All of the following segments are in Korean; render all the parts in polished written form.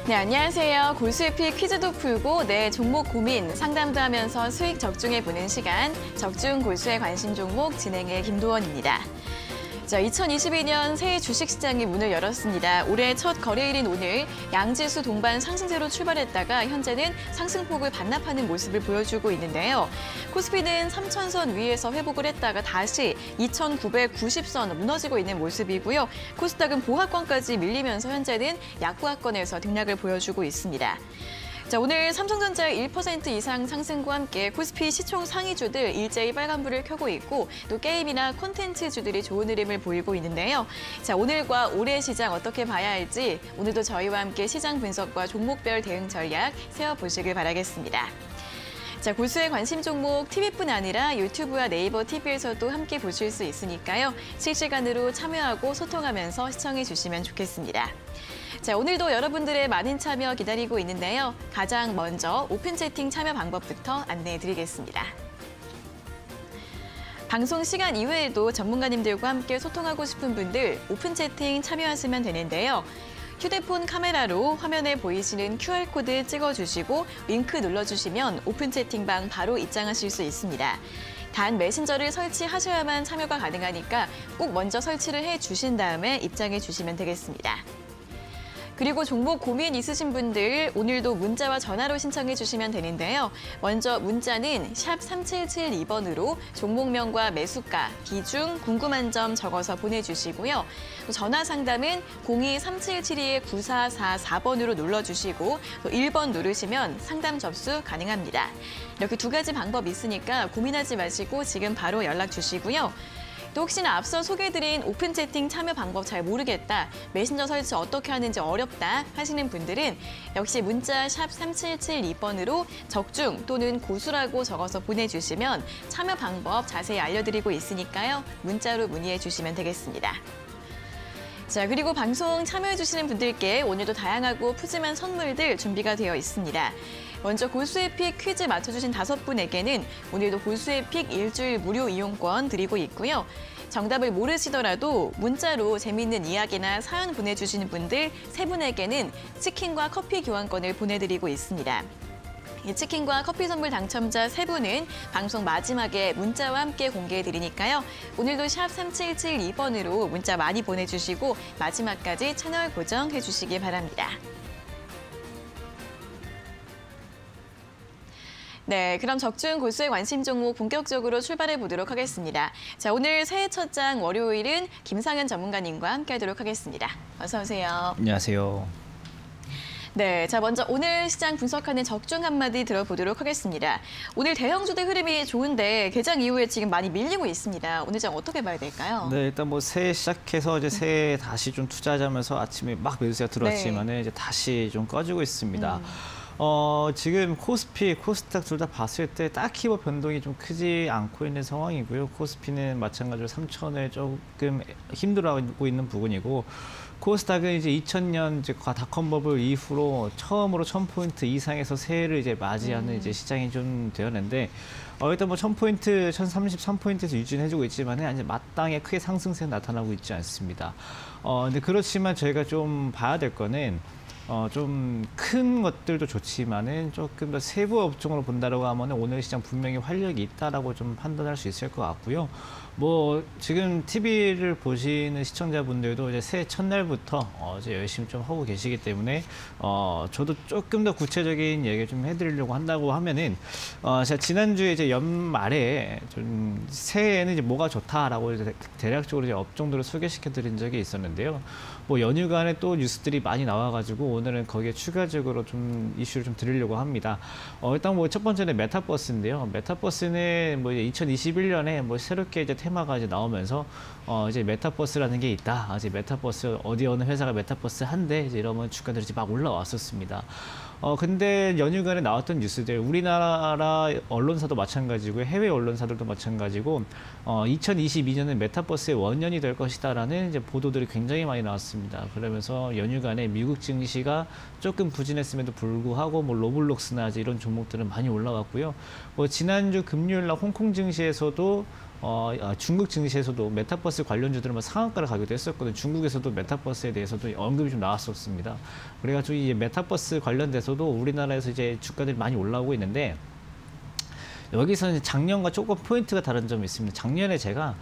네, 안녕하세요. 골수의피 퀴즈도 풀고 내 종목 고민 상담도 하면서 수익 적중해보는 시간 적중 골수의 관심 종목 진행의 김도원입니다. 자, 2022년 새해 주식시장이 문을 열었습니다. 올해 첫 거래일인 오늘 양지수 동반 상승세로 출발했다가 현재는 상승폭을 반납하는 모습을 보여주고 있는데요. 코스피는 3,000선 위에서 회복을 했다가 다시 2,990선 무너지고 있는 모습이고요. 코스닥은 보합권까지 밀리면서 현재는 약보합권에서 등락을 보여주고 있습니다. 자, 오늘 삼성전자의 1% 이상 상승과 함께 코스피 시총 상위주들 일제히 빨간불을 켜고 있고 또 게임이나 콘텐츠주들이 좋은 흐름을 보이고 있는데요. 자, 오늘과 올해 시장 어떻게 봐야 할지 오늘도 저희와 함께 시장 분석과 종목별 대응 전략 세워보시길 바라겠습니다. 자, 골수의 관심 종목 TV뿐 아니라 유튜브와 네이버 TV에서도 함께 보실 수 있으니까요. 실시간으로 참여하고 소통하면서 시청해 주시면 좋겠습니다. 자, 오늘도 여러분들의 많은 참여 기다리고 있는데요. 가장 먼저 오픈 채팅 참여 방법부터 안내해 드리겠습니다. 방송 시간 이외에도 전문가님들과 함께 소통하고 싶은 분들 오픈 채팅 참여하시면 되는데요. 휴대폰 카메라로 화면에 보이시는 QR코드 찍어주시고 링크 눌러주시면 오픈 채팅방 바로 입장하실 수 있습니다. 단 메신저를 설치하셔야만 참여가 가능하니까 꼭 먼저 설치를 해주신 다음에 입장해 주시면 되겠습니다. 그리고 종목 고민 있으신 분들 오늘도 문자와 전화로 신청해 주시면 되는데요. 먼저 문자는 샵 3772번으로 종목명과 매수가, 비중, 궁금한 점 적어서 보내주시고요. 전화 상담은 02-3772-9444번으로 눌러주시고 또 1번 누르시면 상담 접수 가능합니다. 이렇게 두 가지 방법 있으니까 고민하지 마시고 지금 바로 연락 주시고요. 또 혹시나 앞서 소개해드린 오픈 채팅 참여 방법 잘 모르겠다, 메신저 설치 어떻게 하는지 어렵다 하시는 분들은 역시 문자 샵 3772번으로 적중 또는 고수라고 적어서 보내주시면 참여 방법 자세히 알려드리고 있으니까요. 문자로 문의해 주시면 되겠습니다. 자, 그리고 방송 참여해주시는 분들께 오늘도 다양하고 푸짐한 선물들 준비가 되어 있습니다. 먼저 골수의 픽 퀴즈 맞춰주신 5분에게는 오늘도 골수의 픽 일주일 무료 이용권 드리고 있고요. 정답을 모르시더라도 문자로 재미있는 이야기나 사연 보내주시는 분들 3분에게는 치킨과 커피 교환권을 보내드리고 있습니다. 이 치킨과 커피 선물 당첨자 3분은 방송 마지막에 문자와 함께 공개해드리니까요. 오늘도 샵 3772번으로 문자 많이 보내주시고 마지막까지 채널 고정해주시기 바랍니다. 네, 그럼 적중 골수의 관심 종목 본격적으로 출발해 보도록 하겠습니다. 자, 오늘 새해 첫 장 월요일은 김상현 전문가님과 함께하도록 하겠습니다. 어서 오세요. 안녕하세요. 네, 자 먼저 오늘 시장 분석하는 적중 한마디 들어보도록 하겠습니다. 오늘 대형주들 흐름이 좋은데 개장 이후에 지금 많이 밀리고 있습니다. 오늘 장 어떻게 봐야 될까요? 네, 일단 뭐 새해 시작해서 이제 새해 다시 좀 투자하자면서 아침에 막 매수세가 들어왔지만은 이제 다시 좀 꺼지고 있습니다. 지금 코스피, 코스닥 둘 다 봤을 때 딱히 뭐 변동이 좀 크지 않고 있는 상황이고요. 코스피는 마찬가지로 3,000을 조금 힘들어하고 있는 부분이고, 코스닥은 이제 2000년 이제 닷컴 버블 이후로 처음으로 1000포인트 이상에서 새해를 이제 맞이하는 이제 시장이 좀 되었는데, 일단 뭐 1000포인트, 1033포인트에서 유지는 해주고 있지만 이제 마땅히 크게 상승세는 나타나고 있지 않습니다. 근데 그렇지만 저희가 좀 봐야 될 거는 좀 큰 것들도 좋지만은 조금 더 세부 업종으로 본다라고 하면은 오늘 시장 분명히 활력이 있다라고 좀 판단할 수 있을 것 같고요. 뭐 지금 TV를 보시는 시청자분들도 이제 새해 첫날부터 이제 열심히 좀 하고 계시기 때문에 저도 조금 더 구체적인 얘기 좀 해드리려고 한다고 하면은 제가 지난주에 이제 연말에 좀 새해에는 이제 뭐가 좋다라고 이제 대략적으로 이제 업종들을 소개시켜드린 적이 있었는데요. 뭐 연휴간에 또 뉴스들이 많이 나와가지고 오늘은 거기에 추가적으로 좀 이슈를 좀 드리려고 합니다. 일단 뭐 첫 번째는 메타버스인데요. 메타버스는 뭐 이제 2021년에 뭐 새롭게 이제 테마가 이제 나오면서 이제 메타버스라는 게 있다. 이제 메타버스 어디 어느 회사가 메타버스 한대 이제 이러면 주가들이 이제 막 올라왔었습니다. 근데 연휴간에 나왔던 뉴스들, 우리나라 언론사도 마찬가지고 해외 언론사들도 마찬가지고 2022년은 메타버스의 원년이 될 것이다라는 이제 보도들이 굉장히 많이 나왔습니다. 그러면서 연휴간에 미국 증시가 조금 부진했음에도 불구하고 뭐 로블록스나 이런 종목들은 많이 올라왔고요. 뭐 지난주 금요일 날 홍콩 증시에서도 중국 증시에서도 메타버스 관련주들은 상한가를 가기도 했었거든요. 중국에서도 메타버스에 대해서도 언급이 좀 나왔었습니다. 그래가지고 이 메타버스 관련돼서도 우리나라에서 이제 주가들이 많이 올라오고 있는데, 여기서는 작년과 조금 포인트가 다른 점이 있습니다. 작년에 제가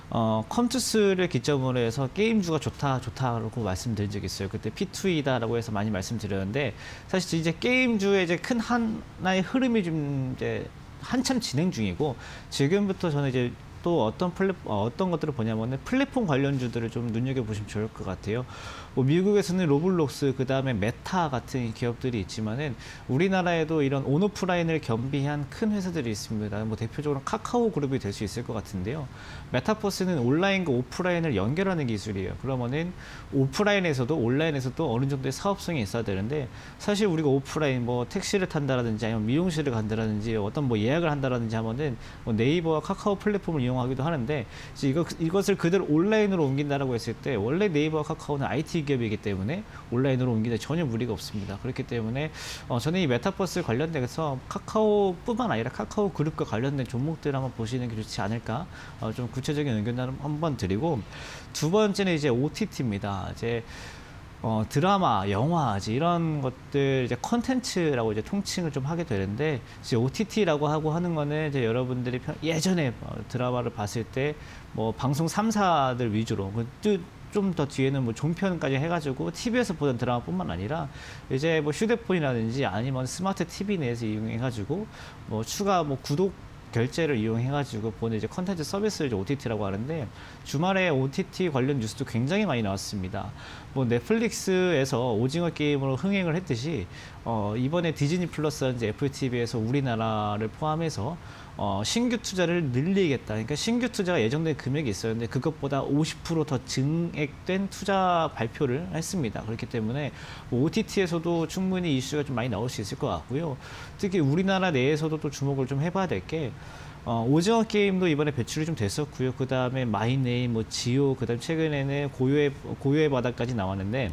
컴투스를 기점으로 해서 게임주가 좋다라고 말씀드린 적이 있어요. 그때 P2E다라고 해서 많이 말씀드렸는데, 사실 이제 게임주의 이제 큰 하나의 흐름이 좀 이제 한참 진행 중이고, 지금부터 저는 이제 또 어떤 것들을 보냐면은 플랫폼 관련주들을 좀 눈여겨보시면 좋을 것 같아요. 뭐 미국에서는 로블록스, 그 다음에 메타 같은 기업들이 있지만은 우리나라에도 이런 온오프라인을 겸비한 큰 회사들이 있습니다. 뭐 대표적으로 카카오 그룹이 될 수 있을 것 같은데요. 메타버스는 온라인과 오프라인을 연결하는 기술이에요. 그러면은 오프라인에서도 온라인에서도 어느 정도의 사업성이 있어야 되는데, 사실 우리가 오프라인 뭐 택시를 탄다라든지 아니면 미용실을 간다라든지 어떤 뭐 예약을 한다라든지 하면은 뭐 네이버와 카카오 플랫폼을 이용하기도 하는데, 이것을 그대로 온라인으로 옮긴다라고 했을 때 원래 네이버와 카카오는 IT 기업이기 때문에 온라인으로 옮기는데 전혀 무리가 없습니다. 그렇기 때문에 저는 이 메타버스 관련돼서 카카오뿐만 아니라 카카오 그룹과 관련된 종목들을 한번 보시는 게 좋지 않을까, 좀 구체적인 의견을 한번 드리고, 두 번째는 이제 OTT입니다. 이제 드라마, 영화, 이런 것들 이제 컨텐츠라고 이제 통칭을 좀 하게 되는데, 이제 OTT라고 하는 거는 이제 여러분들이 예전에 드라마를 봤을 때 뭐 방송 3사들 위주로, 좀 더 뒤에는 뭐 종편까지 해가지고 TV에서 보던 드라마뿐만 아니라 이제 뭐 휴대폰이라든지 아니면 스마트 TV 내에서 이용해가지고 뭐 추가 뭐 구독 결제를 이용해가지고 보는 이제 컨텐츠 서비스를 이제 OTT라고 하는데, 주말에 OTT 관련 뉴스도 굉장히 많이 나왔습니다. 뭐 넷플릭스에서 오징어 게임으로 흥행을 했듯이 이번에 디즈니 플러스라든지 애플 TV에서 우리나라를 포함해서 신규 투자를 늘리겠다. 그러니까 신규 투자가 예정된 금액이 있었는데 그것보다 50% 더 증액된 투자 발표를 했습니다. 그렇기 때문에 OTT에서도 충분히 이슈가 좀 많이 나올 수 있을 것 같고요. 특히 우리나라 내에서도 또 주목을 좀 해봐야 될 게, 오징어 게임도 이번에 배출이 좀 됐었고요. 그 다음에 마이네임, 뭐 지오, 그 다음 최근에는 고요의 바다까지 나왔는데,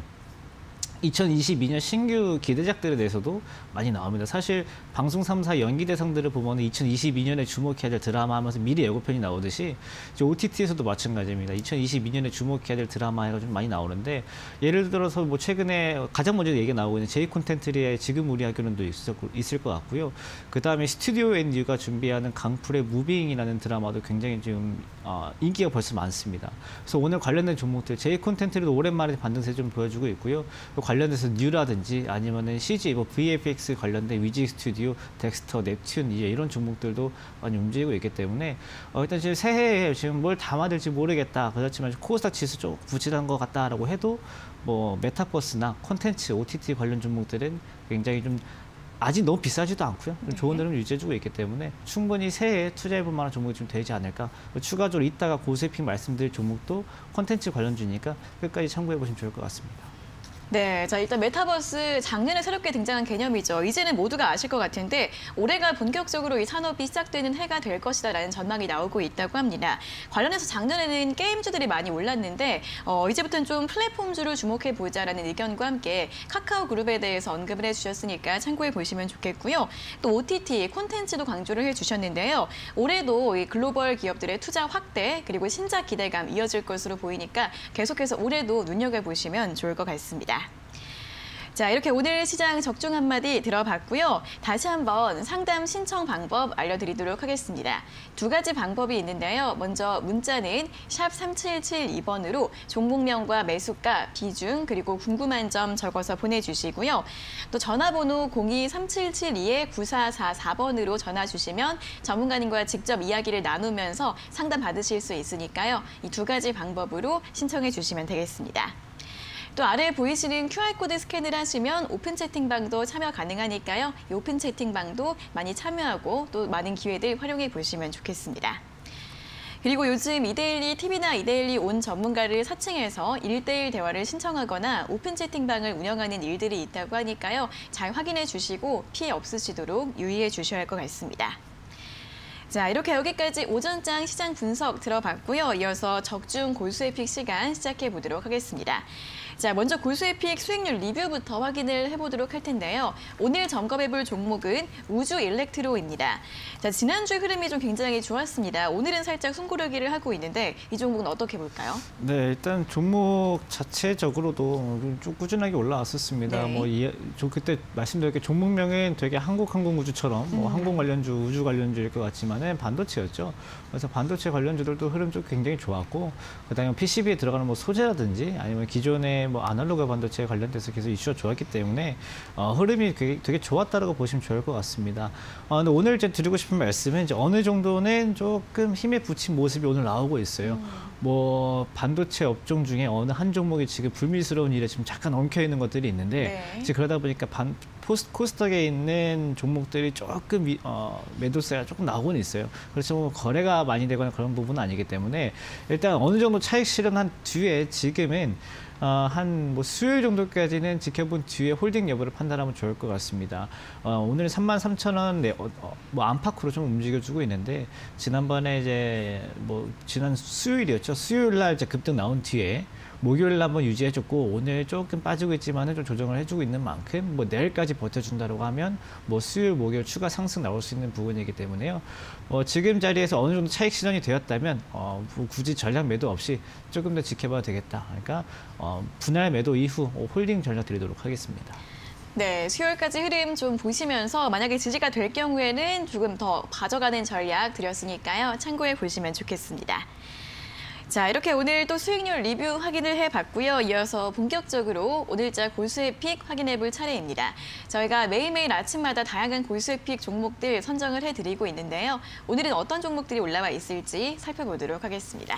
2022년 신규 기대작들에 대해서도 많이 나옵니다. 사실 방송 3사 연기 대상들을 보면 2022년에 주목해야 될 드라마 하면서 미리 예고편이 나오듯이 이제 OTT에서도 마찬가지입니다. 2022년에 주목해야 될 드라마 해가지고 많이 나오는데, 예를 들어서 뭐 최근에 가장 먼저 얘기가 나오고 있는 J 콘텐츠리의 지금 우리 학교는도 있을 것 같고요. 그 다음에 스튜디오 앤 뉴가 준비하는 강풀의 무빙이라는 드라마도 굉장히 지금 인기가 벌써 많습니다. 그래서 오늘 관련된 종목들 J 콘텐츠리도 오랜만에 반등세 좀 보여주고 있고요. 관련돼서 뉴라든지 아니면은 CG, 뭐 VFX 관련된 위지 스튜디오, 덱스터, 넵튠 이런 종목들도 많이 움직이고 있기 때문에 일단 지금 새해에 지금 뭘 담아들지 모르겠다. 그렇지만 코스닥 지수 좀 부진한 것 같다라고 해도 뭐 메타버스나 콘텐츠, OTT 관련 종목들은 굉장히 좀 아직 너무 비싸지도 않고요. 좋은 흐름 유지해주고 있기 때문에 충분히 새해에 투자해볼 만한 종목이 좀 되지 않을까. 추가적으로 이따가 고세핑 말씀드릴 종목도 콘텐츠 관련주니까 끝까지 참고해보시면 좋을 것 같습니다. 네, 자 일단 메타버스 작년에 새롭게 등장한 개념이죠. 이제는 모두가 아실 것 같은데 올해가 본격적으로 이 산업이 시작되는 해가 될 것이다라는 전망이 나오고 있다고 합니다. 관련해서 작년에는 게임주들이 많이 올랐는데 이제부터는 좀 플랫폼주를 주목해 보자라는 의견과 함께 카카오 그룹에 대해서 언급을 해주셨으니까 참고해 보시면 좋겠고요. 또 OTT 콘텐츠도 강조를 해주셨는데요. 올해도 이 글로벌 기업들의 투자 확대 그리고 신작 기대감 이어질 것으로 보이니까 계속해서 올해도 눈여겨보시면 좋을 것 같습니다. 자, 이렇게 오늘 시장 적중 한마디 들어봤고요. 다시 한번 상담 신청 방법 알려드리도록 하겠습니다. 두 가지 방법이 있는데요. 먼저 문자는 샵 3772번으로 종목명과 매수가, 비중, 그리고 궁금한 점 적어서 보내주시고요. 또 전화번호 02-3772-9444번으로 전화 주시면 전문가님과 직접 이야기를 나누면서 상담 받으실 수 있으니까요. 이 두 가지 방법으로 신청해 주시면 되겠습니다. 또 아래 보이시는 QR코드 스캔을 하시면 오픈 채팅방도 참여 가능하니까요. 이 오픈 채팅방도 많이 참여하고 또 많은 기회들 활용해 보시면 좋겠습니다. 그리고 요즘 이데일리 TV나 이데일리 온 전문가를 사칭해서 1:1 대화를 신청하거나 오픈 채팅방을 운영하는 일들이 있다고 하니까요. 잘 확인해 주시고 피해 없으시도록 유의해 주셔야 할 것 같습니다. 자, 이렇게 여기까지 오전장 시장 분석 들어봤고요. 이어서 적중 골수의 픽 시간 시작해 보도록 하겠습니다. 자, 먼저 고수의 픽 수익률 리뷰부터 확인을 해보도록 할 텐데요. 오늘 점검해볼 종목은 우주 일렉트로입니다. 자, 지난주 흐름이 좀 굉장히 좋았습니다. 오늘은 살짝 숨고르기를 하고 있는데 이 종목은 어떻게 볼까요? 네, 일단 종목 자체적으로도 좀 꾸준하게 올라왔었습니다. 네. 그때 말씀드렸게 종목명은 되게 항공우주처럼 항공 관련주, 우주 관련주일 것 같지만은 반도체였죠. 그래서 반도체 관련주들도 흐름 좀 굉장히 좋았고, 그다음에 PCB에 들어가는 뭐 소재라든지 아니면 기존의 뭐 아날로그 반도체 관련돼서 계속 이슈가 좋았기 때문에 흐름이 되게 좋았다라고 보시면 좋을 것 같습니다. 근데 오늘 이제 드리고 싶은 말씀은 이제 어느 정도는 조금 힘에 부친 모습이 오늘 나오고 있어요. 뭐 반도체 업종 중에 어느 한 종목이 지금 불미스러운 일에 지금 잠깐 엉켜 있는 것들이 있는데 네. 이제 그러다 보니까 코스닥에 있는 종목들이 조금 매도세가 조금 나오고는 있어요. 그렇죠. 뭐 거래가 많이 되거나 그런 부분은 아니기 때문에 일단 어느 정도 차익 실현한 뒤에 지금은 한 뭐 수요일 정도까지는 지켜본 뒤에 홀딩 여부를 판단하면 좋을 것 같습니다. 오늘 33,000원 뭐 안팎으로 좀 움직여주고 있는데 지난번에 이제 뭐 지난 수요일이었죠. 수요일 날 이제 급등 나온 뒤에 목요일 날 한번 유지해줬고 오늘 조금 빠지고 있지만은 좀 조정을 해주고 있는 만큼 뭐 내일까지 버텨준다고 하면 뭐 수요일, 목요일 추가 상승 나올 수 있는 부분이기 때문에요. 지금 자리에서 어느 정도 차익 실현이 되었다면 굳이 전략 매도 없이 조금 더 지켜봐도 되겠다. 그러니까 분할 매도 이후 홀딩 전략 드리도록 하겠습니다. 네, 수요일까지 흐름 좀 보시면서 만약에 지지가 될 경우에는 조금 더 가져가는 전략 드렸으니까요. 참고해 보시면 좋겠습니다. 자, 이렇게 오늘 또 수익률 리뷰 확인을 해봤고요. 이어서 본격적으로 오늘자 고수의 픽 확인해볼 차례입니다. 저희가 매일매일 아침마다 다양한 고수의 픽 종목들 선정을 해드리고 있는데요. 오늘은 어떤 종목들이 올라와 있을지 살펴보도록 하겠습니다.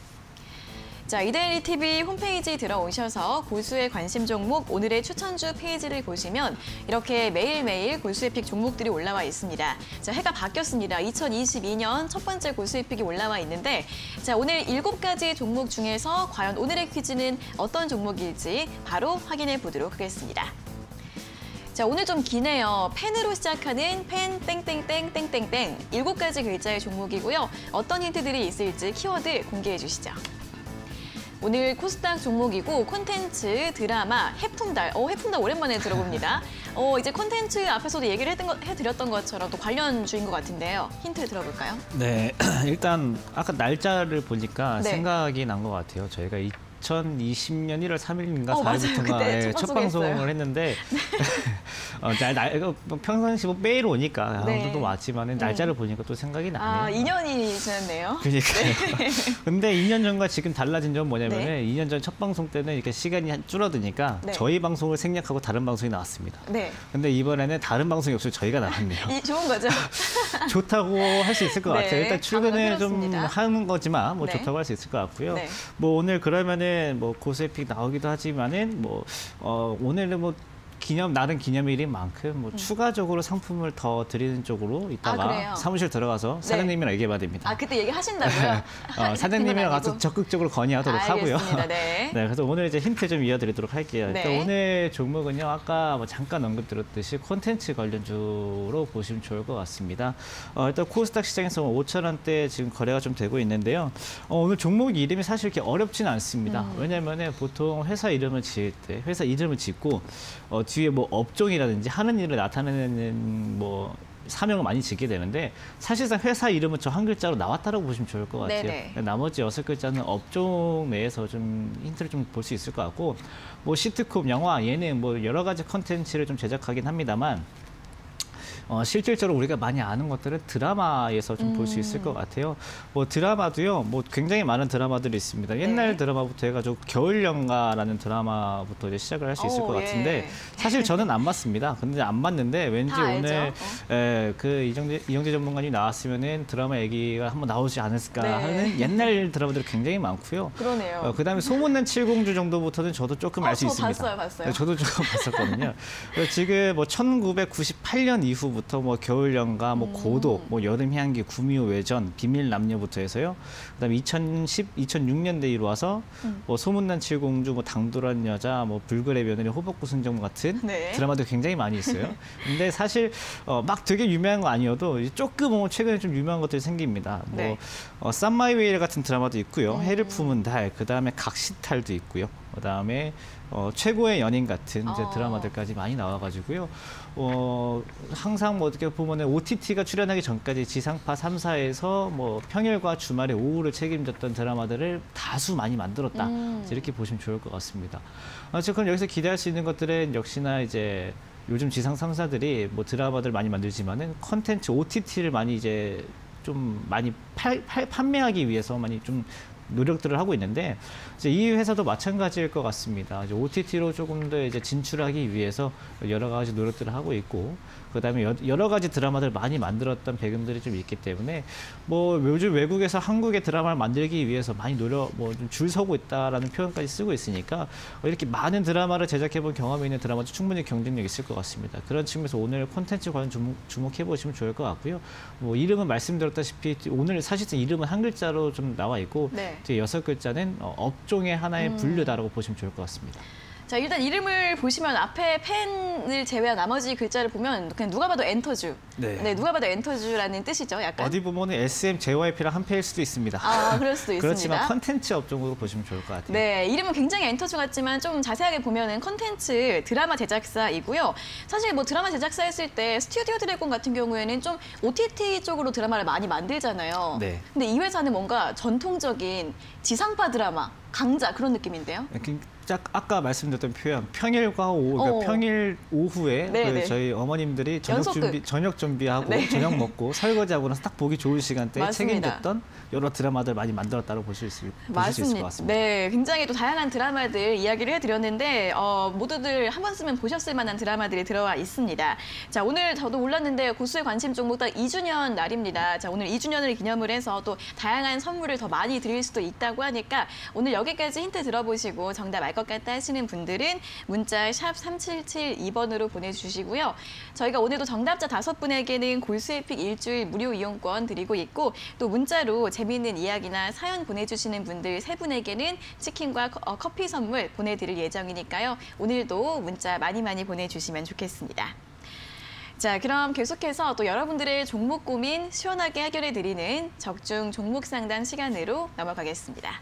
자, 이데일리 TV 홈페이지 들어오셔서 고수의 관심 종목 오늘의 추천주 페이지를 보시면 이렇게 매일매일 고수의 픽 종목들이 올라와 있습니다. 자, 해가 바뀌었습니다. 2022년 첫 번째 고수의 픽이 올라와 있는데 자, 오늘 7가지 종목 중에서 과연 오늘의 퀴즈는 어떤 종목일지 바로 확인해 보도록 하겠습니다. 자, 오늘 좀 기네요. 펜으로 시작하는 펜 땡땡땡땡땡땡 7가지 글자의 종목이고요. 어떤 힌트들이 있을지 키워드 공개해 주시죠. 오늘 코스닥 종목이고 콘텐츠, 드라마, 해품달. 해품달 오랜만에 들어봅니다. 이제 콘텐츠 앞에서도 얘기를 해드렸던 것처럼 또 관련주인 것 같은데요. 힌트 들어볼까요? 네, 일단 아까 날짜를 보니까 네. 생각이 난 것 같아요. 저희가 2020년 1월 3일인가 4일부터가 첫 방송을 했는데 평상시 뭐 매일 오니까 네. 또 왔지만 날짜를 보니까 또 생각이 나네요. 2년이 지났네요. 그러니까요. 네. 근데 2년 전과 지금 달라진 점은 뭐냐면은 네. 2년 전 첫 방송 때는 이렇게 시간이 줄어드니까 네. 저희 방송을 생략하고 다른 방송이 나왔습니다. 네. 근데 이번에는 다른 방송이 없어서 저희가 나왔네요. 좋은 거죠? 좋다고 할 수 있을 것 네, 같아요. 일단 출근을 좀 들었습니다. 하는 거지만 뭐 네. 좋다고 할 수 있을 것 같고요. 네. 뭐 오늘 그러면은 뭐 고수의 픽 나오기도 하지만은 뭐 오늘은 뭐 나름 기념일인 만큼 뭐 추가적으로 상품을 더 드리는 쪽으로 이따가 그래요? 사무실 들어가서 사장님이랑 얘기해봐야 됩니다. 그때 얘기하신다고요? 사장님이랑 가서 적극적으로 건의하도록 하고요. 알겠습니다. 네. 네, 그래서 오늘 이제 힌트 좀 이어드리도록 할게요. 네. 일단 오늘 종목은요, 아까 뭐 잠깐 언급드렸듯이 콘텐츠 관련주로 보시면 좋을 것 같습니다. 일단 코스닥 시장에서 5,000원대 지금 거래가 좀 되고 있는데요. 오늘 종목 이름이 사실 이렇게 어렵지는 않습니다. 왜냐면은 보통 회사 이름을 지을 때 회사 이름을 짓고 뒤에 뭐 업종이라든지 하는 일을 나타내는 뭐 사명을 많이 짓게 되는데 사실상 회사 이름은 저 한 글자로 나왔다라고 보시면 좋을 것 같아요. 네네. 나머지 6글자는 업종 내에서 좀 힌트를 좀 볼 수 있을 것 같고 뭐 시트콤, 영화, 예능 뭐 여러 가지 컨텐츠를 좀 제작하긴 합니다만 실질적으로 우리가 많이 아는 것들은 드라마에서 좀 볼 수 있을 것 같아요. 뭐 드라마도요, 뭐 굉장히 많은 드라마들이 있습니다. 옛날 네. 드라마부터 해가지고 겨울연가라는 드라마부터 이제 시작을 할 수 있을 것 예. 같은데 사실 저는 안 봤습니다. 근데 안 봤는데 왠지 다 오늘 알죠? 그 이정재 전문가님 나왔으면은 드라마 얘기가 한번 나오지 않을까 네. 하는 옛날 드라마들이 굉장히 많고요. 그러네요. 그다음에 소문난 칠공주 정도부터는 저도 조금 알 수 저 있습니다. 봤어요. 네, 저도 조금 봤었거든요. 그래서 지금 뭐 1998년 이후부터 뭐 겨울연가, 뭐 고독, 뭐 여름향기, 구미호 외전, 비밀 남녀부터 해서요. 그다음에 2006년대 이로 와서 뭐 소문난 칠공주, 뭐 당돌한 여자, 뭐 불굴의 며느리, 호복구 순정 같은 네. 드라마도 굉장히 많이 있어요. 근데 사실 막 되게 유명한 거 아니어도 조금 최근에 좀 유명한 것들이 생깁니다. 네. 뭐 썸마이웨이 같은 드라마도 있고요. 해를 품은 달, 그다음에 각시탈도 있고요. 그다음에 최고의 연인 같은 이제 어. 드라마들까지 많이 나와가지고요. 항상 뭐 어떻게 보면은 OTT가 출연하기 전까지 지상파 3사에서 뭐 평일과 주말에 오후를 책임졌던 드라마들을 다수 많이 만들었다. 이렇게 보시면 좋을 것 같습니다. 그럼 여기서 기대할 수 있는 것들은 역시나 이제 요즘 지상 3사들이 뭐 드라마들 많이 만들지만은 컨텐츠 OTT를 많이 이제 좀 많이 판매하기 위해서 많이 좀 노력들을 하고 있는데 이제 이 회사도 마찬가지일 것 같습니다. 이제 OTT로 조금 더 이제 진출하기 위해서 여러 가지 노력들을 하고 있고 그다음에 여러 가지 드라마들 많이 만들었던 배경들이 좀 있기 때문에 뭐 요즘 외국에서 한국의 드라마를 만들기 위해서 많이 노력 뭐 좀 줄 서고 있다라는 표현까지 쓰고 있으니까 이렇게 많은 드라마를 제작해본 경험이 있는 드라마도 충분히 경쟁력 있을 것 같습니다. 그런 측면에서 오늘 콘텐츠 관련 주목해 보시면 좋을 것 같고요. 뭐 이름은 말씀드렸다시피 오늘 사실상 이름은 한 글자로 좀 나와 있고 네. 뒤에 6글자는 업종의 하나의 분류다라고 보시면 좋을 것 같습니다. 자, 일단 이름을 보시면 앞에 펜을 제외한 나머지 글자를 보면 그냥 누가 봐도 엔터주. 네. 누가 봐도 엔터주라는 뜻이죠, 약간. 어디 보면은 SM, JYP랑 한 패일 수도 있습니다. 그럴 수도 있습니다. 그렇지만 컨텐츠 업종으로 보시면 좋을 것 같아요. 네, 이름은 굉장히 엔터주 같지만 좀 자세하게 보면은 컨텐츠 드라마 제작사이고요. 사실 뭐 드라마 제작사 했을 때 스튜디오 드래곤 같은 경우에는 좀 OTT 쪽으로 드라마를 많이 만들잖아요. 네. 근데 이 회사는 뭔가 전통적인 지상파 드라마, 강자 그런 느낌인데요. 아까 말씀드렸던 표현 평일과 오후, 그러니까 평일 오후에 그 저희 어머님들이 저녁 준비하고 네. 저녁 먹고 설거지하고 나서 딱 보기 좋은 시간대에 맞습니다. 책임졌던 여러 드라마들 많이 만들었다고 보실 수 있을 것 같습니다. 네, 굉장히 또 다양한 드라마들 이야기를 해드렸는데 모두들 한 번쯤은 보셨을 만한 드라마들이 들어와 있습니다. 자, 오늘 저도 몰랐는데 고수의 관심 종목 딱 2주년 날입니다. 자, 오늘 2주년을 기념을 해서 또 다양한 선물을 더 많이 드릴 수도 있다고 하니까 오늘 여기까지 힌트 들어보시고 정답 알 것 같다 하시는 분들은 문자 샵 3772번으로 보내주시고요. 저희가 오늘도 정답자 5분에게는 골수에픽 일주일 무료 이용권 드리고 있고 또 문자로 재미있는 이야기나 사연 보내주시는 분들 3분에게는 치킨과 커피 선물 보내드릴 예정이니까요. 오늘도 문자 많이 보내주시면 좋겠습니다. 자, 그럼 계속해서 또 여러분들의 종목 고민 시원하게 해결해드리는 적중 종목 상담 시간으로 넘어가겠습니다.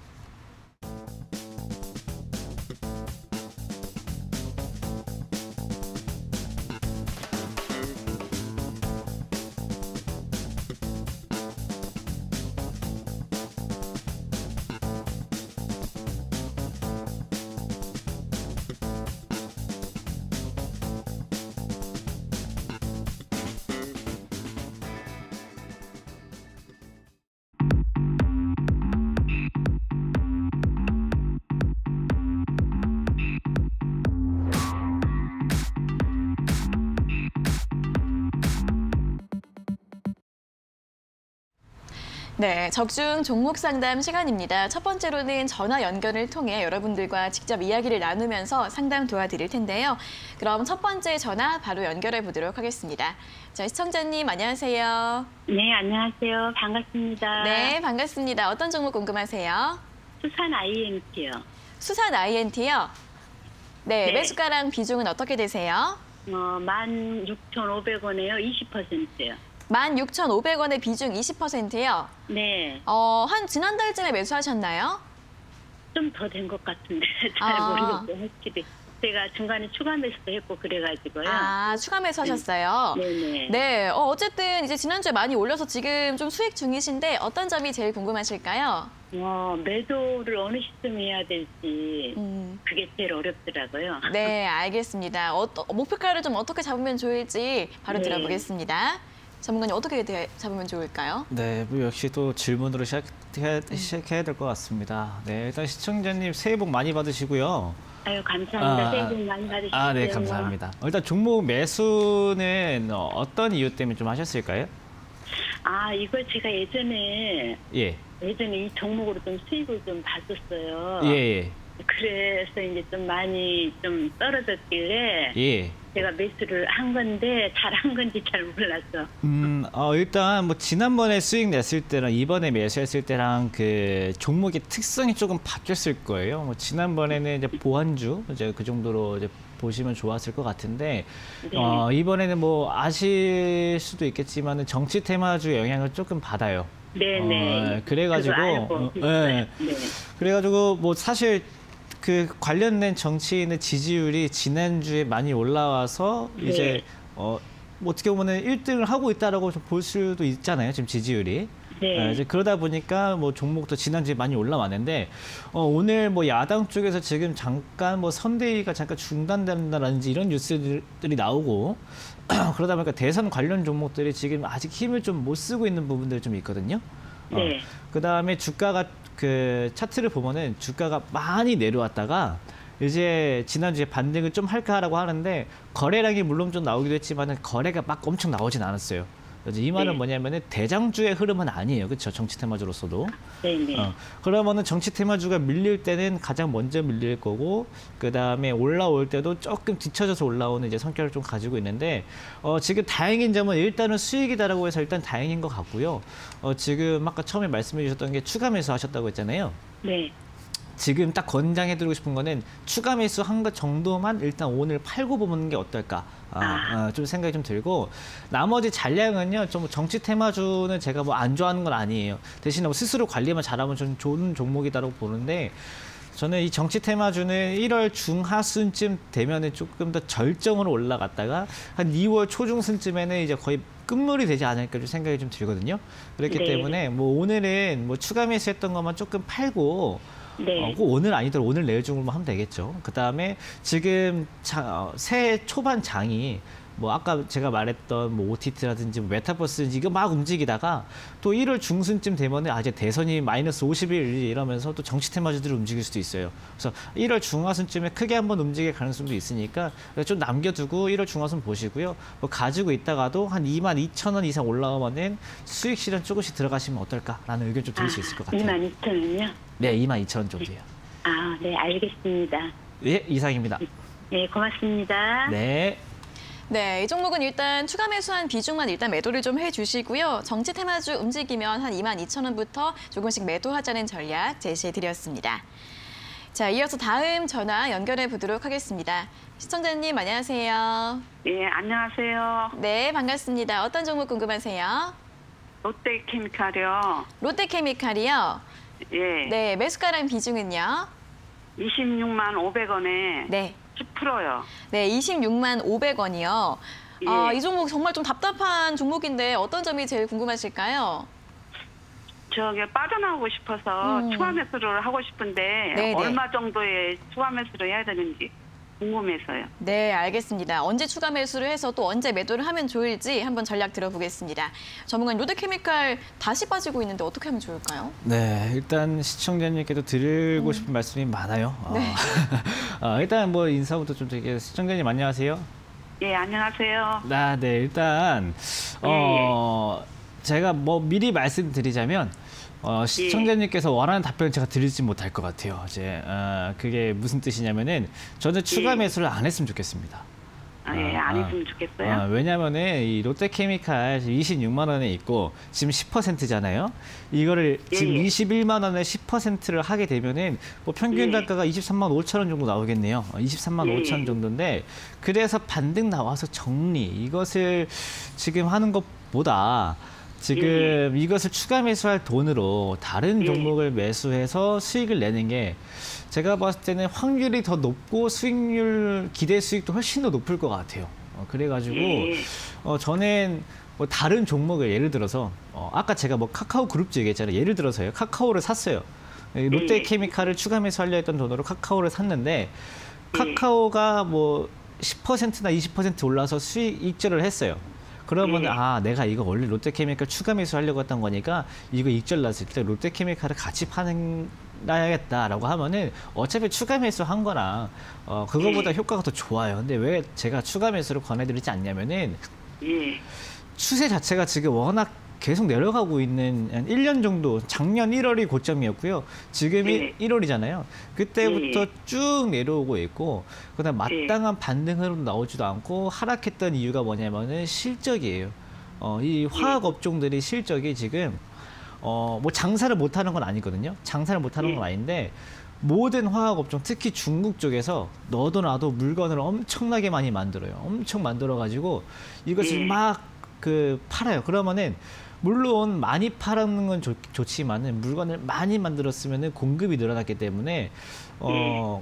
네, 적중 종목 상담 시간입니다. 첫 번째로는 전화 연결을 통해 여러분들과 직접 이야기를 나누면서 상담 도와드릴 텐데요. 그럼 첫 번째 전화 바로 연결해 보도록 하겠습니다. 자, 시청자님 안녕하세요. 네, 안녕하세요. 반갑습니다. 네, 반갑습니다. 어떤 종목 궁금하세요? 수산 INT요. 수산 INT요? 네, 네. 매수가랑 비중은 어떻게 되세요? 16,500원에요. 20%요. 16,500원의 비중 20%요? 네. 한 지난달쯤에 매수하셨나요? 좀 더 된 것 같은데 잘 모르겠어요. 확실히. 제가 중간에 추가 매수도 했고 그래가지고요. 추가 매수하셨어요? 네네. 네, 어쨌든 이제 지난주에 많이 올려서 지금 좀 수익 중이신데 어떤 점이 제일 궁금하실까요? 매도를 어느 시점 해야 될지 그게 제일 어렵더라고요. 네, 알겠습니다. 목표가를 좀 어떻게 잡으면 좋을지 바로 들어보겠습니다. 전문가님 어떻게 잡으면 좋을까요? 네, 뭐 역시 또 질문으로 시작해야 될 것 같습니다. 네, 일단 시청자님 새해 복 많이 받으시고요. 아유, 감사합니다. 새해 복 많이 받으시고요. 네, 감사합니다. 일단 종목 매수는 어떤 이유 때문에 좀 하셨을까요? 이걸 제가 예전에 이 종목으로 좀 수익을 좀 봤었어요. 예. 그래서 이제 좀 많이 좀 떨어졌길래 제가 매수를 한 건데 잘한 건지 잘 몰랐어. 일단 뭐 지난번에 수익 냈을 때랑 이번에 매수했을 때랑 그 종목의 특성이 조금 바뀌었을 거예요. 뭐 지난번에는 이제 보안주 이제 그 정도로 이제 보시면 좋았을 것 같은데 이번에는 뭐 아실 수도 있겠지만은 정치 테마주 영향을 조금 받아요. 네네. 그래가지고 그래가지고 뭐 사실 그 관련된 정치인의 지지율이 지난주에 많이 올라와서 네. 이제 뭐 어떻게 보면 1등을 하고 있다라고 좀 볼 수도 있잖아요. 지금 지지율이. 네. 이제 그러다 보니까 뭐 종목도 지난주에 많이 올라왔는데 오늘 뭐 야당 쪽에서 지금 잠깐 뭐 선대위가 잠깐 중단된다라든지 이런 뉴스들이 나오고 그러다 보니까 대선 관련 종목들이 지금 아직 힘을 좀 못 쓰고 있는 부분들이 좀 있거든요. 네. 그다음에 주가가 그 차트를 보면은 주가가 많이 내려왔다가 이제 지난주에 반등을 좀 할까라고 하는데 거래량이 물론 좀 나오기도 했지만은 거래가 막 엄청 나오진 않았어요. 그래서 이 말은 네. 뭐냐면은 대장주의 흐름은 아니에요. 그렇죠? 정치 테마주로서도. 네네. 그러면은 정치 테마주가 밀릴 때는 가장 먼저 밀릴 거고 그다음에 올라올 때도 조금 뒤쳐져서 올라오는 이제 성격을 좀 가지고 있는데 지금 다행인 점은 일단은 수익이다라고 해서 일단 다행인 것 같고요. 지금 아까 처음에 말씀해 주셨던 게 추가 매수 하셨다고 했잖아요. 네. 지금 딱 권장해드리고 싶은 거는 추가 매수 한 것 정도만 일단 오늘 팔고 보는 게 어떨까 좀 생각이 좀 들고 나머지 잔량은요 좀 정치 테마주는 제가 뭐 안 좋아하는 건 아니에요. 대신에 뭐 스스로 관리만 잘하면 좀 좋은 종목이다라고 보는데 저는 이 정치 테마주는 1월 중하순쯤 되면은 조금 더 절정으로 올라갔다가 한 2월 초중순쯤에는 이제 거의 끝물이 되지 않을까 좀 생각이 좀 들거든요. 그렇기 네. 때문에 뭐 오늘은 뭐 추가 매수했던 것만 조금 팔고 네. 꼭 오늘 아니더라도 오늘 내일 중으로만 하면 되겠죠. 그다음에 지금 새해 초반 장이 뭐 아까 제가 말했던 뭐 OTT라든지 뭐 메타버스든지 이거 막 움직이다가 또 1월 중순쯤 되면은 이제 대선이 마이너스 50일 이러면서 또 정치 테마주들이 움직일 수도 있어요. 그래서 1월 중하순쯤에 크게 한번 움직일 가능성도 있으니까 좀 남겨두고 1월 중하순 보시고요. 뭐 가지고 있다가도 한 22,000원 이상 올라오면은 수익 실현 조금씩 들어가시면 어떨까라는 의견 좀 드릴 수 있을 것 같아요. 22,000원이요? 네, 22,000원 정도예요. 네, 알겠습니다. 예, 이상입니다. 네, 고맙습니다. 네. 네, 이 종목은 일단 추가 매수한 비중만 일단 매도를 좀 해주시고요. 정치 테마주 움직이면 한 22,000원부터 조금씩 매도하자는 전략 제시해드렸습니다. 자, 이어서 다음 전화 연결해 보도록 하겠습니다. 시청자님 안녕하세요. 예, 안녕하세요. 네, 반갑습니다. 어떤 종목 궁금하세요? 롯데케미칼이요. 롯데케미칼이요. 예, 네, 매수가랑 비중은요? 26만 500원에 네. 10%요. 네, 26만 500원이요. 예. 이 종목 정말 좀 답답한 종목인데 어떤 점이 제일 궁금하실까요? 저기 빠져나오고 싶어서 추가 매수를 하고 싶은데 네네. 얼마 정도의 추가 매수를 해야 되는지 궁금해서요. 네, 알겠습니다. 언제 추가 매수를 해서 또 언제 매도를 하면 좋을지 한번 전략 들어보겠습니다. 전문가님, 롯데케미칼 다시 빠지고 있는데 어떻게 하면 좋을까요? 네, 일단 시청자님께도 드리고 싶은 말씀이 많아요. 네. 일단 뭐 인사부터 좀 드릴게요. 시청자님 안녕하세요. 예, 안녕하세요. 네, 일단 제가 뭐 미리 말씀드리자면 시청자님께서 원하는 답변을 제가 드리지 못할 것 같아요. 이제 그게 무슨 뜻이냐면은 저는 추가 매수를 안 했으면 좋겠습니다. 예, 안 했으면 좋겠어요. 왜냐면은 이 롯데케미칼 26만 원에 있고 지금 10%잖아요. 이거를 지금 21만 원에 10%를 하게 되면은 뭐 평균 단가가 23만 5천 원 정도 나오겠네요. 23만 5천 원 정도인데 그래서 반등 나와서 정리 이것을 지금 하는 것보다 지금 이것을 추가 매수할 돈으로 다른 종목을 매수해서 수익을 내는 게 제가 봤을 때는 확률이 더 높고 수익률 기대 수익도 훨씬 더 높을 것 같아요. 그래가지고 저는 뭐 다른 종목을 예를 들어서 아까 제가 뭐 카카오 그룹주 얘기했잖아요. 예를 들어서요. 카카오를 샀어요. 롯데케미칼을 추가 매수하려 했던 돈으로 카카오를 샀는데 카카오가 뭐 10%나 20% 올라서 수익 익절을 했어요. 그러면 내가 이거 원래 롯데케미칼 추가 매수하려고 했던 거니까 이거 익절 났을 때 롯데케미칼을 같이 팔아야겠다라고 하면은 어차피 추가 매수한 거랑 그거보다 효과가 더 좋아요. 근데 왜 제가 추가 매수를 권해드리지 않냐면은 추세 자체가 지금 워낙 계속 내려가고 있는 한 1년 정도, 작년 1월이 고점이었고요. 지금이 1월이잖아요. 그때부터 쭉 내려오고 있고, 그다음 마땅한 반등으로 나오지도 않고 하락했던 이유가 뭐냐면은 실적이에요. 이 화학 업종들이 실적이 지금 뭐 장사를 못하는 건 아니거든요. 장사를 못하는 건 아닌데 모든 화학 업종, 특히 중국 쪽에서 너도 나도 물건을 엄청나게 많이 만들어요. 엄청 만들어가지고 이것을 막 팔아요. 그러면은 물론 많이 팔는 건 좋지만은 물건을 많이 만들었으면은 공급이 늘어났기 때문에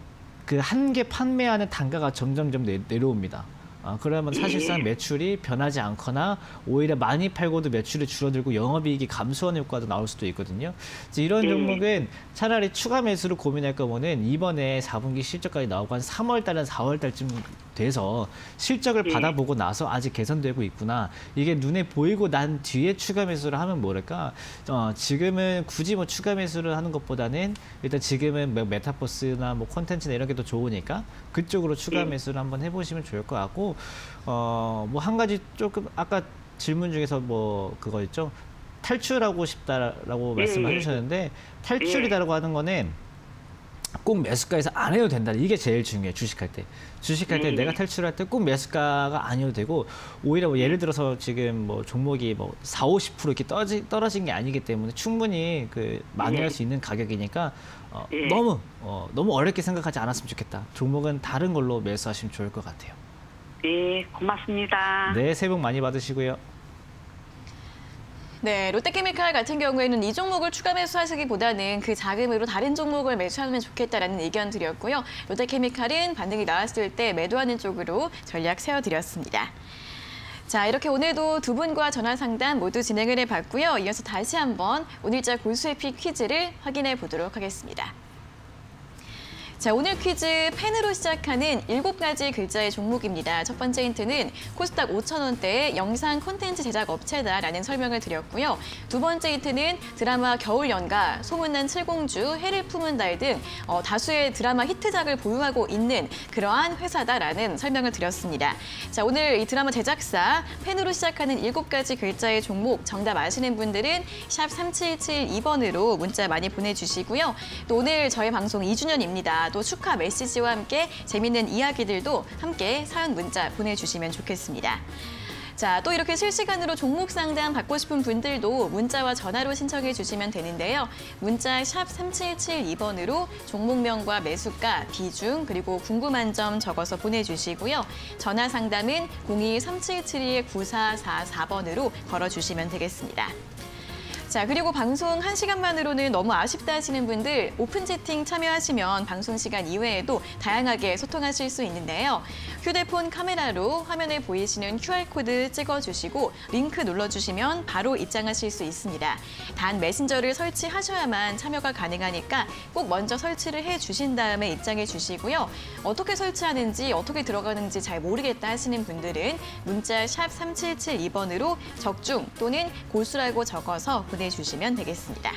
그 한 개 판매하는 단가가 점점점 내려옵니다. 그러면 사실상 매출이 변하지 않거나 오히려 많이 팔고도 매출이 줄어들고 영업이익이 감소하는 효과도 나올 수도 있거든요. 이런 종목은 차라리 추가 매수를 고민할 거면은 이번에 4분기 실적까지 나오고 한 3월 달은 4월 달쯤 돼서 실적을 받아보고 나서 아직 개선되고 있구나. 이게 눈에 보이고 난 뒤에 추가 매수를 하면 뭐랄까, 지금은 굳이 뭐 추가 매수를 하는 것보다는 일단 지금은 메타버스나 뭐 콘텐츠나 이런 게 더 좋으니까 그쪽으로 추가 매수를 한번 해보시면 좋을 것 같고, 뭐 한 가지 조금 아까 질문 중에서 뭐 그거 있죠. 탈출하고 싶다라고 말씀해 주셨는데, 탈출이라고 하는 거는 꼭 매수가에서 안 해도 된다. 이게 제일 중요해요. 주식할 때. 주식할 때 내가 탈출할 때 꼭 매수가가 아니어도 되고, 오히려 뭐 예를 들어서 지금 뭐 종목이 뭐 4, 50% 이렇게 떨어진 게 아니기 때문에 충분히 그 만회할 수 있는 가격이니까 너무 어렵게 생각하지 않았으면 좋겠다. 종목은 다른 걸로 매수하시면 좋을 것 같아요. 네, 고맙습니다. 네, 새해 복 많이 받으시고요. 네, 롯데케미칼 같은 경우에는 이 종목을 추가 매수하시기보다는 그 자금으로 다른 종목을 매수하면 좋겠다라는 의견 드렸고요. 롯데케미칼은 반등이 나왔을 때 매도하는 쪽으로 전략 세워드렸습니다. 자, 이렇게 오늘도 두 분과 전화 상담 모두 진행을 해봤고요. 이어서 다시 한번 오늘자 고수회피 퀴즈를 확인해 보도록 하겠습니다. 자, 오늘 퀴즈 펜으로 시작하는 7가지 글자의 종목입니다. 첫 번째 힌트는 코스닥 5,000원대의 영상 콘텐츠 제작 업체다라는 설명을 드렸고요. 두 번째 힌트는 드라마 겨울연가, 소문난 칠공주, 해를 품은 달 등 다수의 드라마 히트작을 보유하고 있는 그러한 회사다라는 설명을 드렸습니다. 자, 오늘 이 드라마 제작사 펜으로 시작하는 7가지 글자의 종목 정답 아시는 분들은 샵 3772번으로 문자 많이 보내주시고요. 또 오늘 저희 방송 2주년입니다. 또 축하 메시지와 함께 재밌는 이야기들도 함께 사연 문자 보내주시면 좋겠습니다. 자, 또 이렇게 실시간으로 종목 상담 받고 싶은 분들도 문자와 전화로 신청해 주시면 되는데요. 문자 샵 3772번으로 종목명과 매수가, 비중, 그리고 궁금한 점 적어서 보내주시고요. 전화 상담은 02-3772-9444번으로 걸어주시면 되겠습니다. 자, 그리고 방송 1시간만으로는 너무 아쉽다 하시는 분들 오픈 채팅 참여하시면 방송 시간 이외에도 다양하게 소통하실 수 있는데요. 휴대폰 카메라로 화면에 보이시는 QR코드 찍어주시고 링크 눌러주시면 바로 입장하실 수 있습니다. 단 메신저를 설치하셔야만 참여가 가능하니까 꼭 먼저 설치를 해주신 다음에 입장해 주시고요. 어떻게 설치하는지 어떻게 들어가는지 잘 모르겠다 하시는 분들은 문자 샵 3772번으로 적중 또는 고수라고 적어서 보내주시면 되겠습니다.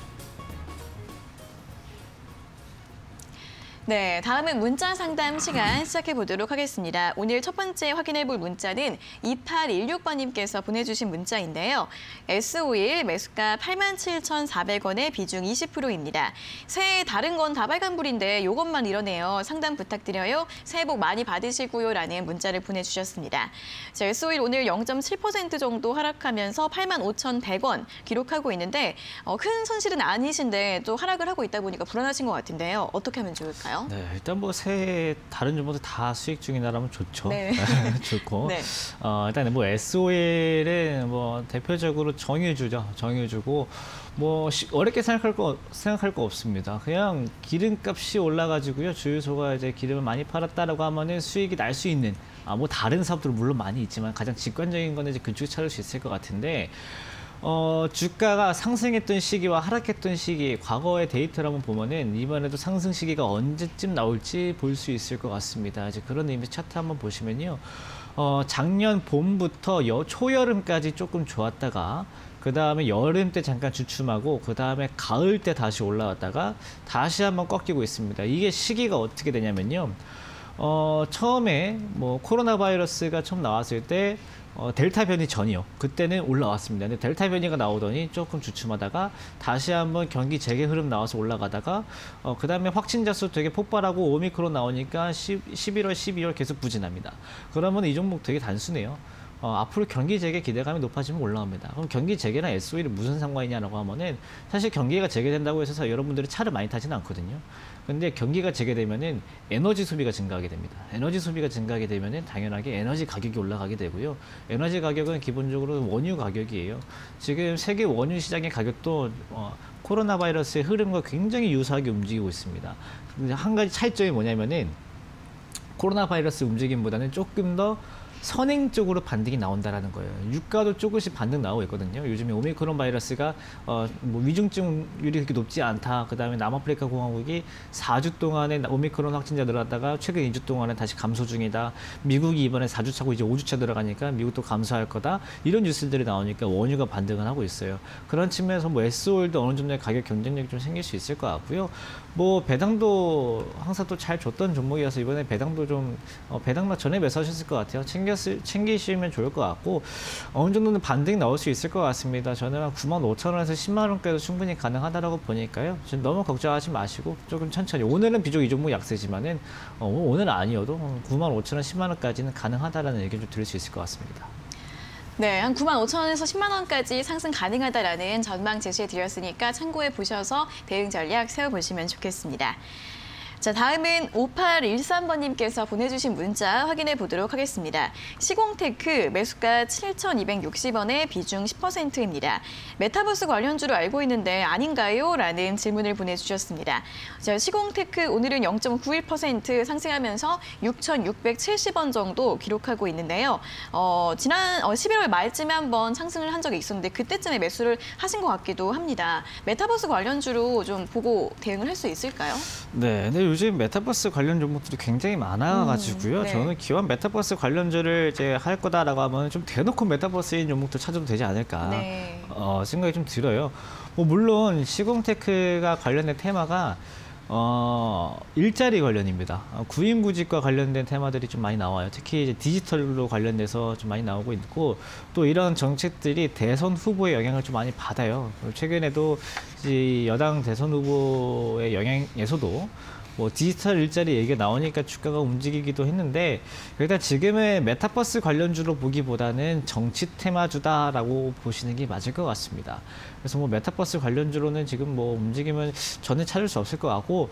네, 다음은 문자 상담 시간 시작해 보도록 하겠습니다. 오늘 첫 번째 확인해 볼 문자는 2816번님께서 보내주신 문자인데요. S51 매수가 87,400원에 비중 20%입니다. 새해 다른 건 다 빨간불인데 이것만 이러네요. 상담 부탁드려요. 새해 복 많이 받으시고요. 라는 문자를 보내주셨습니다. 자, S51 오늘 0.7% 정도 하락하면서 85,100원 기록하고 있는데 큰 손실은 아니신데 또 하락을 하고 있다 보니까 불안하신 것 같은데요. 어떻게 하면 좋을까요? 네, 일단 뭐 새해 다른 종목들 다 수익 중이라면 좋죠. 네. 좋고. 네. 일단 뭐 SOL은 뭐 대표적으로 정유주죠. 정유주고 뭐 어렵게 생각할 거 없습니다. 그냥 기름값이 올라가지고요. 주유소가 이제 기름을 많이 팔았다라고 하면은 수익이 날 수 있는 뭐 다른 사업들 물론 많이 있지만 가장 직관적인 거는 이제 그쪽 찾을 수 있을 것 같은데. 주가가 상승했던 시기와 하락했던 시기, 과거의 데이터를 한번 보면은 이번에도 상승 시기가 언제쯤 나올지 볼 수 있을 것 같습니다. 이제 그런 의미 차트 한번 보시면요. 작년 봄부터 초여름까지 조금 좋았다가 그 다음에 여름 때 잠깐 주춤하고 그 다음에 가을 때 다시 올라왔다가 다시 한번 꺾이고 있습니다. 이게 시기가 어떻게 되냐면요. 처음에 뭐 코로나 바이러스가 처음 나왔을 때 델타 변이 전이요. 그때는 올라왔습니다. 근데 델타 변이가 나오더니 조금 주춤하다가 다시 한번 경기 재개 흐름 나와서 올라가다가 그 다음에 확진자 수 되게 폭발하고 오미크론 나오니까 11월, 12월 계속 부진합니다. 그러면 이 종목 되게 단순해요. 앞으로 경기 재개 기대감이 높아지면 올라옵니다. 그럼 경기 재개랑 SOE는 무슨 상관이냐라고 하면은 사실 경기가 재개된다고 해서 여러분들이 차를 많이 타지는 않거든요. 근데 경기가 재개되면은 에너지 소비가 증가하게 됩니다. 에너지 소비가 증가하게 되면은 당연하게 에너지 가격이 올라가게 되고요. 에너지 가격은 기본적으로 원유 가격이에요. 지금 세계 원유 시장의 가격도 코로나 바이러스의 흐름과 굉장히 유사하게 움직이고 있습니다. 근데 한 가지 차이점이 뭐냐면은 코로나 바이러스 움직임보다는 조금 더 선행적으로 반등이 나온다라는 거예요. 유가도 조금씩 반등 나오고 있거든요. 요즘에 오미크론 바이러스가 뭐 위중증률이 그렇게 높지 않다. 그다음에 남아프리카 공화국이 4주 동안에 오미크론 확진자 늘어났다가 최근 2주 동안에 다시 감소 중이다. 미국이 이번에 4주 차고 이제 5주차 들어가니까 미국도 감소할 거다. 이런 뉴스들이 나오니까 원유가 반등을 하고 있어요. 그런 측면에서 뭐 S-오일도 어느 정도의 가격 경쟁력이 좀 생길 수 있을 것 같고요. 뭐 배당도 항상 또 잘 줬던 종목이어서 이번에 배당도 좀 배당락 전에 매수하셨을 것 같아요. 챙기시면 좋을 것 같고 어느 정도는 반등이 나올 수 있을 것 같습니다. 저는 한 95,000원에서 10만 원까지도 충분히 가능하다라고 보니까요. 지금 너무 걱정하지 마시고 조금 천천히. 오늘은 비록 이 종목 약세지만은 오늘은 아니어도 95,000원, 10만 원까지는 가능하다라는 의견 좀 드릴 수 있을 것 같습니다. 네, 한 95,000원에서 10만 원까지 상승 가능하다라는 전망 제시해 드렸으니까 참고해 보셔서 대응 전략 세워보시면 좋겠습니다. 자, 다음은 5813번님께서 보내주신 문자 확인해 보도록 하겠습니다. 시공테크 매수가 7,260원에 비중 10%입니다. 메타버스 관련주로 알고 있는데 아닌가요? 라는 질문을 보내주셨습니다. 자, 시공테크 오늘은 0.91% 상승하면서 6,670원 정도 기록하고 있는데요. 지난 11월 말쯤에 한번 상승을 한 적이 있었는데 그때쯤에 매수를 하신 것 같기도 합니다. 메타버스 관련주로 좀 보고 대응을 할 수 있을까요? 네, 근데 요즘 메타버스 관련 종목들이 굉장히 많아가지고요. 네. 저는 기왕 메타버스 관련주를 이제 할 거다라고 하면 좀 대놓고 메타버스인 종목들 찾아도 되지 않을까 네. 생각이 좀 들어요. 뭐 물론 시공테크가 관련된 테마가 일자리 관련입니다. 구인구직과 관련된 테마들이 좀 많이 나와요. 특히 이제 디지털로 관련돼서 좀 많이 나오고 있고 또 이런 정책들이 대선 후보의 영향을 좀 많이 받아요. 최근에도 이 여당 대선 후보의 영향에서도 뭐 디지털 일자리 얘기가 나오니까 주가가 움직이기도 했는데 일단 지금의 메타버스 관련주로 보기보다는 정치 테마주다라고 보시는 게 맞을 것 같습니다. 그래서 뭐 메타버스 관련주로는 지금 뭐 움직임은 저는 찾을 수 없을 것 같고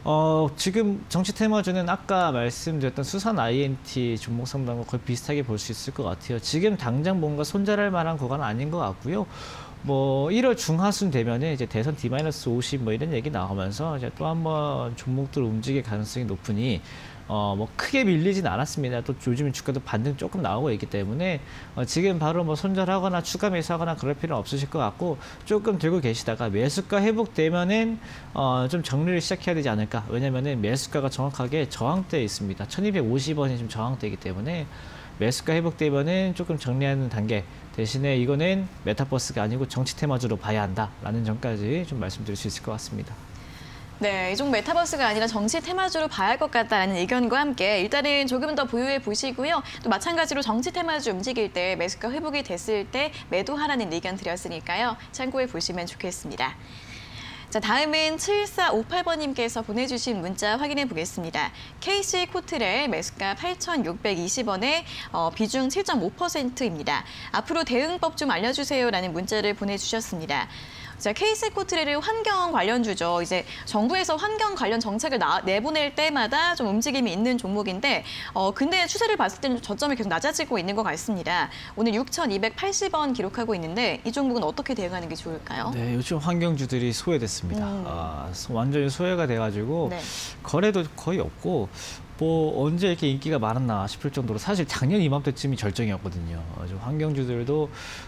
지금 정치 테마주는 아까 말씀드렸던 수산 INT 종목 상담과 거의 비슷하게 볼 수 있을 것 같아요. 지금 당장 뭔가 손절할 만한 구간은 아닌 것 같고요. 뭐 1월 중하순 되면은 이제 대선 D-50 뭐 이런 얘기 나오면서 이제 또 한번 종목들 움직일 가능성이 높으니 뭐 크게 밀리진 않았습니다. 또 요즘 주가도 반등 조금 나오고 있기 때문에 지금 바로 뭐 손절하거나 추가 매수하거나 그럴 필요는 없으실 것 같고 조금 들고 계시다가 매수가 회복되면은 좀 정리를 시작해야 되지 않을까. 왜냐면은 매수가가 정확하게 저항대에 있습니다. 1250원이 지금 저항대이기 때문에 매수가 회복되면은 조금 정리하는 단계 대신에 이거는 메타버스가 아니고 정치 테마주로 봐야 한다라는 점까지 좀 말씀드릴 수 있을 것 같습니다. 네, 이 종목 메타버스가 아니라 정치 테마주로 봐야 할 것 같다는 의견과 함께 일단은 조금 더 보유해 보시고요. 또 마찬가지로 정치 테마주 움직일 때 매수가 회복이 됐을 때 매도하라는 의견 드렸으니까요. 참고해 보시면 좋겠습니다. 자, 다음은 7458번님께서 보내주신 문자 확인해 보겠습니다. KC 코트레 매수가 8,620원에 비중 7.5%입니다. 앞으로 대응법 좀 알려주세요라는 문자를 보내주셨습니다. 자, KC 코트레를 환경 관련주죠. 이제 정부에서 환경 관련 정책을 내보낼 때마다 좀 움직임이 있는 종목인데 근데 추세를 봤을 때는 저점이 계속 낮아지고 있는 것 같습니다. 오늘 6,280원 기록하고 있는데 이 종목은 어떻게 대응하는 게 좋을까요? 네, 요즘 환경주들이 소외됐습니다. 완전히 소외가 돼가지고 네. 거래도 거의 없고 뭐 언제 이렇게 인기가 많았나 싶을 정도로 사실 작년 이맘때쯤이 절정이었거든요. 환경주들도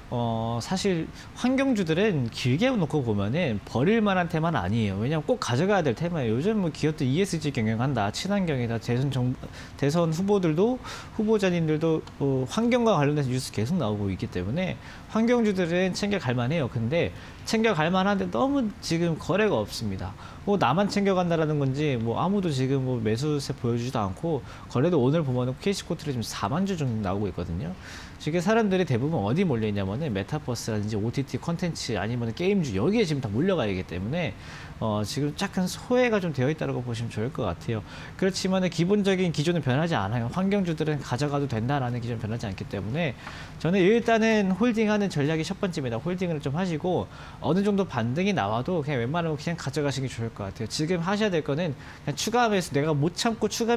사실 환경주들은 길게 놓고 보면은 버릴 만한 테마는 아니에요. 왜냐하면 꼭 가져가야 될 테마예요. 요즘 뭐 기업들 ESG 경영한다, 친환경이다, 대선 후보들도 후보자님들도 환경과 관련돼서 뉴스 계속 나오고 있기 때문에 환경주들은 챙겨갈 만해요. 근데 챙겨갈 만한데 너무 지금 거래가 없습니다. 뭐 나만 챙겨간다라는 건지 뭐 아무도 지금 뭐 매수세 보여주지도 않고 거래도 오늘 보면은 KC코트를 지금 4만 주 정도 나오고 있거든요. 지금 사람들이 대부분 어디 몰려 있냐면은 메타버스라든지 OTT 콘텐츠 아니면 게임주 여기에 지금 다 몰려가 있기 때문에 지금 약간 소외가 좀 되어 있다고 보시면 좋을 것 같아요. 그렇지만은 기본적인 기준은 변하지 않아요. 환경주들은 가져가도 된다라는 기준 변하지 않기 때문에 저는 일단은 홀딩하는 전략이 첫 번째입니다. 홀딩을 좀 하시고 어느 정도 반등이 나와도 그냥 웬만하면 그냥 가져가시는 게 좋을 것 같아요. 지금 하셔야 될 거는 그냥 추가 매수, 내가 못 참고 추가 매수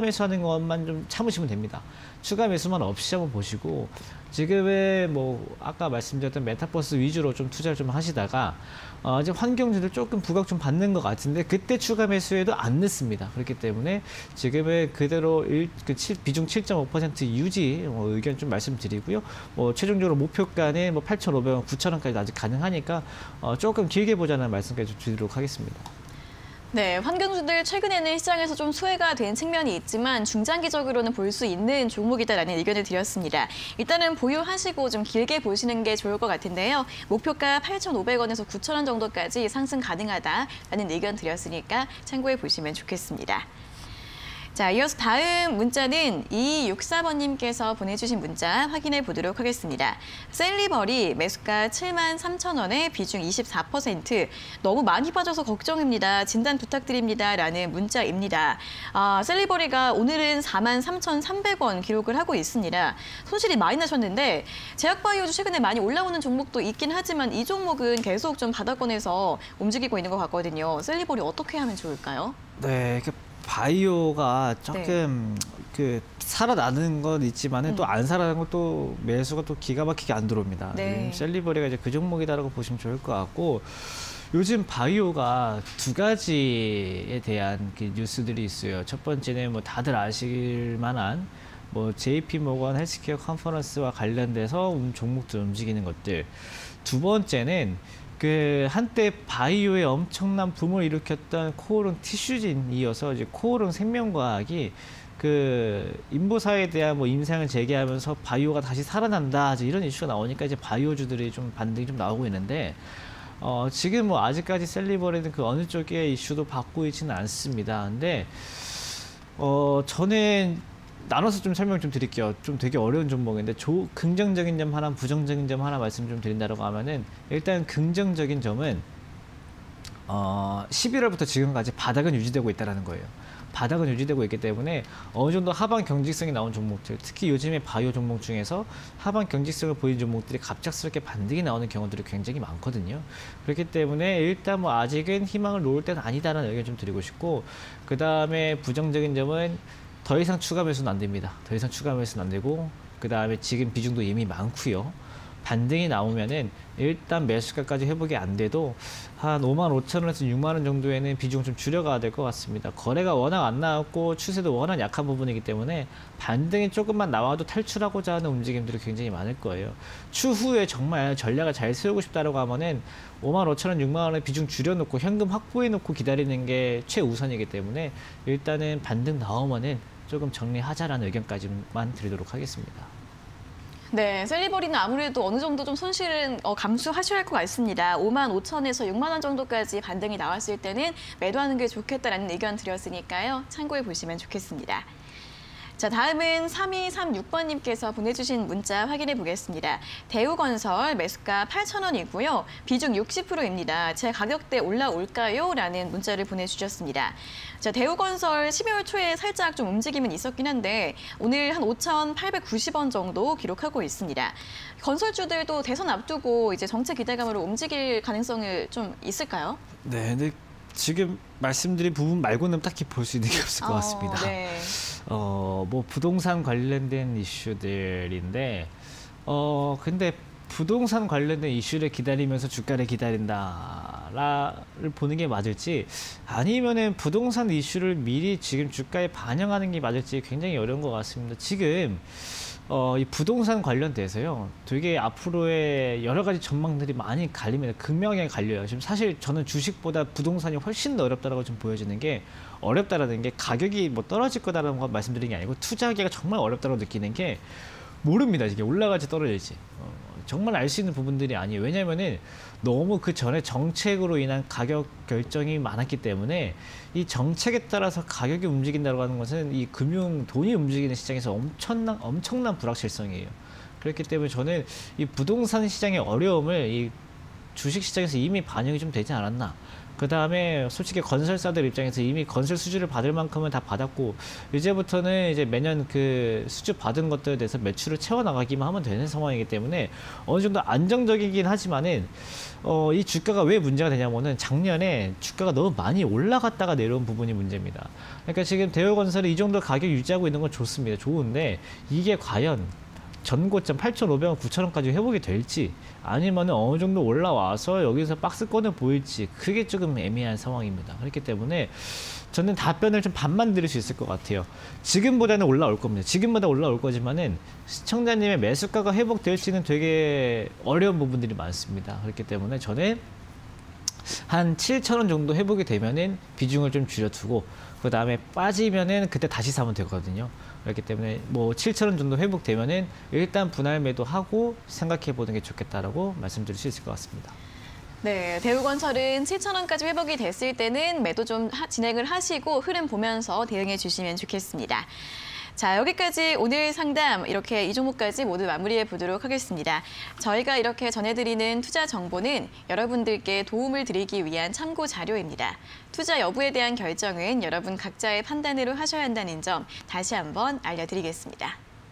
매수하는 것만 좀 참으시면 됩니다. 추가 매수만 없이 한번 보시고 지금의 뭐 아까 말씀드렸던 메타버스 위주로 좀 투자를 좀 하시다가 이제 환경주들 조금 부각 좀 받는 것 같은데 그때 추가 매수해도 안 늦습니다. 그렇기 때문에 지금의 그대로 비중 7.5% 유지 의견 좀 말씀드리고요. 최종적으로 목표가는 8,500원, 9,000원까지 아직 가능하니까 조금 길게 보자는 말씀까지 좀 드리도록 하겠습니다. 네, 환경주들 최근에는 시장에서 좀 소외가 된 측면이 있지만 중장기적으로는 볼 수 있는 종목이다라는 의견을 드렸습니다. 일단은 보유하시고 좀 길게 보시는 게 좋을 것 같은데요. 목표가 8,500원에서 9,000원 정도까지 상승 가능하다라는 의견 드렸으니까 참고해 보시면 좋겠습니다. 자, 이어서 다음 문자는 2264번님께서 보내주신 문자 확인해 보도록 하겠습니다. 셀리버리 매수가 73,000원에 비중 24%. 너무 많이 빠져서 걱정입니다. 진단 부탁드립니다. 라는 문자입니다. 셀리버리가 오늘은 43,300원 기록을 하고 있습니다. 손실이 많이 나셨는데 제약바이오도 최근에 많이 올라오는 종목도 있긴 하지만 이 종목은 계속 좀 바닥권에서 움직이고 있는 것 같거든요. 셀리버리 어떻게 하면 좋을까요? 네, 바이오가 조금 살아나는 건 있지만은 또 안 살아나는 것도 매수가 또 기가 막히게 안 들어옵니다. 네. 셀리버리가 이제 그 종목이다라고 보시면 좋을 것 같고 요즘 바이오가 두 가지에 대한 뉴스들이 있어요. 첫 번째는 뭐 다들 아실 만한 JP 모건 헬스케어 컨퍼런스와 관련돼서 종목들 움직이는 것들. 두 번째는 한때 바이오에 엄청난 붐을 일으켰던 코오롱 티슈진 이어서 이제 코오롱 생명과학이 인보사에 대한 임상을 재개하면서 바이오가 다시 살아난다 이런 이슈가 나오니까 이제 바이오주들이 좀 반등이 좀 나오고 있는데 지금 아직까지 셀리버리는 어느 쪽의 이슈도 받고 있지는 않습니다. 근데 저는 나눠서 좀 설명 좀 드릴게요. 좀 되게 어려운 종목인데 긍정적인 점 하나, 부정적인 점 하나 말씀 좀 드린다고 하면은 일단 긍정적인 점은 11월부터 지금까지 바닥은 유지되고 있다는 거예요. 바닥은 유지되고 있기 때문에 어느 정도 하방 경직성이 나온 종목들, 특히 요즘에 바이오 종목 중에서 하방 경직성을 보이는 종목들이 갑작스럽게 반등이 나오는 경우들이 굉장히 많거든요. 그렇기 때문에 일단 아직은 희망을 놓을 때는 아니다라는 의견 좀 드리고 싶고, 그 다음에 부정적인 점은 더 이상 추가 매수는 안 됩니다. 더 이상 추가 매수는 안 되고, 그 다음에 지금 비중도 이미 많고요. 반등이 나오면은 일단 매수가까지 회복이 안 돼도 한 55,000원에서 6만원 정도에는 비중 좀 줄여가야 될 것 같습니다. 거래가 워낙 안 나왔고 추세도 워낙 약한 부분이기 때문에 반등이 조금만 나와도 탈출하고자 하는 움직임들이 굉장히 많을 거예요. 추후에 정말 전략을 잘 세우고 싶다라고 하면은 55,000원, 6만원에 비중 줄여놓고 현금 확보해놓고 기다리는 게 최우선이기 때문에 일단은 반등 나오면은 조금 정리하자라는 의견까지만 드리도록 하겠습니다. 네, 셀리버리는 아무래도 어느 정도 좀 손실은 감수하셔야 할 것 같습니다. 55,000원에서 6만 원 정도까지 반등이 나왔을 때는 매도하는 게 좋겠다라는 의견 드렸으니까요. 참고해 보시면 좋겠습니다. 자, 다음은 3236번님께서 보내주신 문자 확인해 보겠습니다. 대우건설 매수가 8,000원이고요. 비중 60%입니다. 제 가격대 올라올까요? 라는 문자를 보내주셨습니다. 자, 대우건설 12월 초에 살짝 좀 움직임은 있었긴 한데 오늘 한 5,890원 정도 기록하고 있습니다. 건설주들도 대선 앞두고 이제 정책 기대감으로 움직일 가능성이 좀 있을까요? 네, 근데 지금 말씀드린 부분 말고는 딱히 볼 수 있는 게 없을 것 같습니다. 네. 부동산 관련된 이슈들인데, 근데 부동산 관련된 이슈를 기다리면서 주가를 기다린다를 보는 게 맞을지, 아니면은 부동산 이슈를 미리 지금 주가에 반영하는 게 맞을지 굉장히 어려운 것 같습니다. 지금 이 부동산 관련돼서요, 되게 앞으로의 여러 가지 전망들이 많이 갈립니다. 극명하게 갈려요. 지금 사실 저는 주식보다 부동산이 훨씬 더 어렵다라고 좀 보여지는 게, 어렵다라는 게 가격이 떨어질 거다라는 거 말씀드리는 게 아니고 투자하기가 정말 어렵다고 느끼는 게, 모릅니다. 이게 올라갈지 떨어질지. 정말 알 수 있는 부분들이 아니에요. 왜냐면은 너무 그 전에 정책으로 인한 가격 결정이 많았기 때문에 이 정책에 따라서 가격이 움직인다고 하는 것은 이 돈이 움직이는 시장에서 엄청난 불확실성이에요. 그렇기 때문에 저는 이 부동산 시장의 어려움을 주식시장에서 이미 반영이 좀 되지 않았나. 그다음에 솔직히 건설사들 입장에서 이미 건설 수주를 받을 만큼은 다 받았고 이제부터는 이제 매년 그 수주 받은 것들에 대해서 매출을 채워나가기만 하면 되는 상황이기 때문에 어느 정도 안정적이긴 하지만은 이 주가가 왜 문제가 되냐면은 작년에 주가가 너무 많이 올라갔다가 내려온 부분이 문제입니다. 그러니까 지금 대우건설이 이 정도 가격 유지하고 있는 건 좋습니다. 좋은데 이게 과연 전고점 8,500원, 9,000원까지 회복이 될지 아니면 어느 정도 올라와서 여기서 박스권을 보일지 그게 조금 애매한 상황입니다. 그렇기 때문에 저는 답변을 좀 반만 드릴 수 있을 것 같아요. 지금보다는 올라올 겁니다. 지금보다 올라올 거지만은 시청자님의 매수가가 회복될지는 되게 어려운 부분들이 많습니다. 그렇기 때문에 저는 한 7,000원 정도 회복이 되면은 비중을 좀 줄여두고 그 다음에 빠지면은 그때 다시 사면 되거든요. 그렇기 때문에 뭐 7,000원 정도 회복되면은 일단 분할 매도하고 생각해 보는 게 좋겠다라고 말씀드릴 수 있을 것 같습니다. 네, 대우건설은 7,000원까지 회복이 됐을 때는 매도 좀 진행을 하시고 흐름 보면서 대응해 주시면 좋겠습니다. 자, 여기까지 오늘 상담 이렇게 이 종목까지 모두 마무리해 보도록 하겠습니다. 저희가 이렇게 전해드리는 투자 정보는 여러분들께 도움을 드리기 위한 참고 자료입니다. 투자 여부에 대한 결정은 여러분 각자의 판단으로 하셔야 한다는 점 다시 한번 알려드리겠습니다.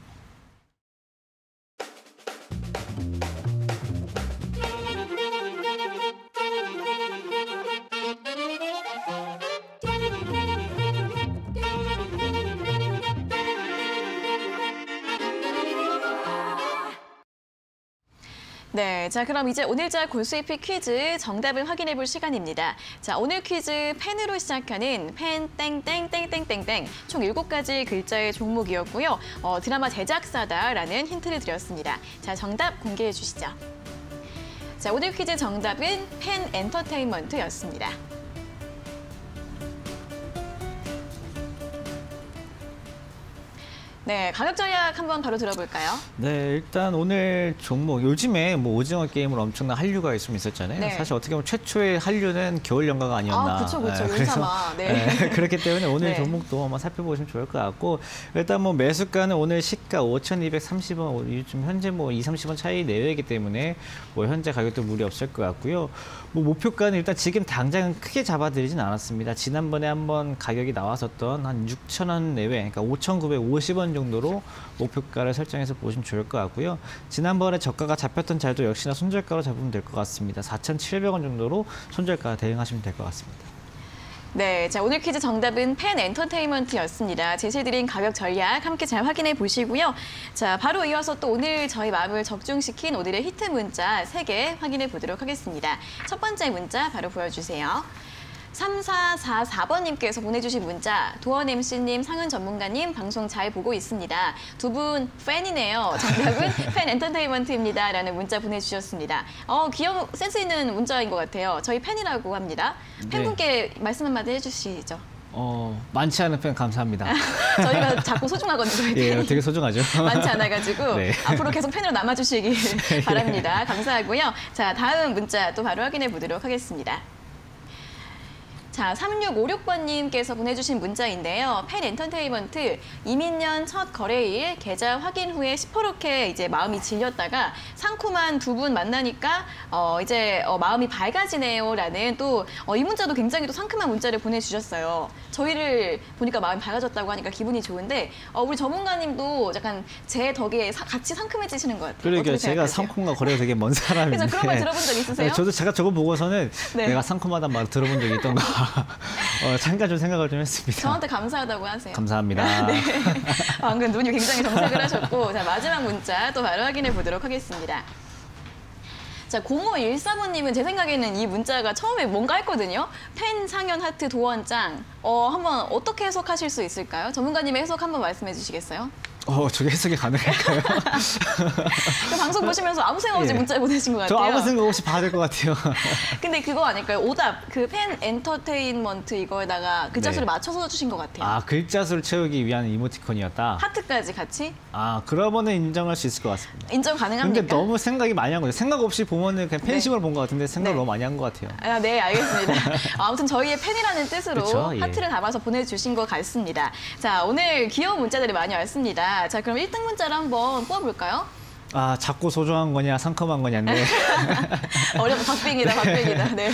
네, 자 그럼 이제 오늘자 골수익피 퀴즈 정답을 확인해 볼 시간입니다. 자, 오늘 퀴즈 펜으로 시작하는 펜 땡땡땡땡땡땡 총 7가지 글자의 종목이었고요. 드라마 제작사다라는 힌트를 드렸습니다. 자, 정답 공개해 주시죠. 자, 오늘 퀴즈 정답은 펜 엔터테인먼트였습니다. 네, 가격 전략 한번 바로 들어볼까요? 네, 일단 오늘 종목 요즘에 뭐 오징어 게임으로 엄청난 한류가 있었잖아요. 네. 사실 어떻게 보면 최초의 한류는 겨울 연가가 아니었나. 그렇죠, 그렇죠. 네, 그래서 네. 그렇기 때문에 오늘 네. 종목도 한번 살펴보시면 좋을 것 같고 일단 뭐 매수가는 오늘 시가 5,230원, 요즘 현재 뭐 2, 30원 차이 내외이기 때문에 뭐 현재 가격도 무리 없을 것 같고요. 뭐 목표가는 일단 지금 당장 크게 잡아드리진 않았습니다. 지난번에 한번 가격이 나왔었던 한 6,000원 내외, 그러니까 5,950원 정도로 목표가를 설정해서 보시면 좋을 것 같고요. 지난번에 저가가 잡혔던 자리도 역시나 손절가로 잡으면 될 것 같습니다. 4,700원 정도로 손절가 대응하시면 될 것 같습니다. 네, 자 오늘 퀴즈 정답은 펜 엔터테인먼트였습니다. 제시해드린 가격 전략 함께 잘 확인해 보시고요. 자, 바로 이어서 또 오늘 저희 마음을 적중시킨 오늘의 히트 문자 3개 확인해 보도록 하겠습니다. 첫 번째 문자 바로 보여주세요. 3444번님께서 보내주신 문자, 도원 MC님, 상은 전문가님 방송 잘 보고 있습니다. 두 분 팬이네요. 정답은 팬 엔터테인먼트입니다. 라는 문자 보내주셨습니다. 귀여운 센스 있는 문자인 것 같아요. 저희 팬이라고 합니다. 팬분께 말씀 한마디 해주시죠. 많지 않은 팬 감사합니다. 저희가 자꾸 소중하거든요. 예, 되게 소중하죠. 많지 않아가지고 네. 앞으로 계속 팬으로 남아주시길 바랍니다. 감사하고요. 자, 다음 문자 또 바로 확인해 보도록 하겠습니다. 자, 3656번님께서 보내주신 문자인데요. 펜 엔터테인먼트 이민년 첫 거래일 계좌 확인 후에 시퍼렇게 이제 마음이 질렸다가 상콤한 두 분 만나니까 이제 마음이 밝아지네요라는 또 이 문자도 굉장히 또 상큼한 문자를 보내주셨어요. 저희를 보니까 마음이 밝아졌다고 하니까 기분이 좋은데 우리 전문가님도 약간 제 덕에 같이 상큼해지시는 것 같아요. 그러게요. 제가 상콤과 거래가 되게 먼 사람인데. 그래서 그런 말 들어본 적 있으세요? 저도 제가 저거 보고서는 네. 내가 상콤하다는 말 들어본 적이 있던가. 잠깐 좀 생각을 좀 했습니다. 저한테 감사하다고 하세요. 감사합니다. 네. 방금 눈이 굉장히 정색을 하셨고 자 마지막 문자 또 바로 확인해 보도록 하겠습니다. 자, 0514번님은 제 생각에는 이 문자가 처음에 뭔가 했거든요. 펜, 상현, 하트, 도원짱. 한번 어떻게 해석하실 수 있을까요? 전문가님의 해석 한번 말씀해 주시겠어요? 저게 해석이 가능할까요? 그 방송 보시면서 아무 생각 없이 문자 보내신 것 같아요. 저 아무 생각 없이 봐야 될 것 같아요. 근데 그거 아닐까요? 오답, 그 펜 엔터테인먼트 이거에다가 글자 수를 네. 맞춰서 주신 것 같아요. 아, 글자 수를 채우기 위한 이모티콘이었다? 하트까지 같이? 아, 그러면은 인정할 수 있을 것 같습니다. 인정 가능합니까? 근데 너무 생각이 많이 한 거죠. 생각 없이 보면은 그냥 팬심으로 본 것 같은데 생각을 너무 많이 한 것 같아요. 네, 알겠습니다. 아무튼 저희의 팬이라는 뜻으로 그쵸? 예. 하트를 담아서 보내주신 것 같습니다. 자, 오늘 귀여운 문자들이 많이 왔습니다. 자, 그럼 1등 문자를 한번 뽑아볼까요? 아, 작고 소중한 거냐, 상큼한 거냐인데. 어려워, 박빙이다. 네.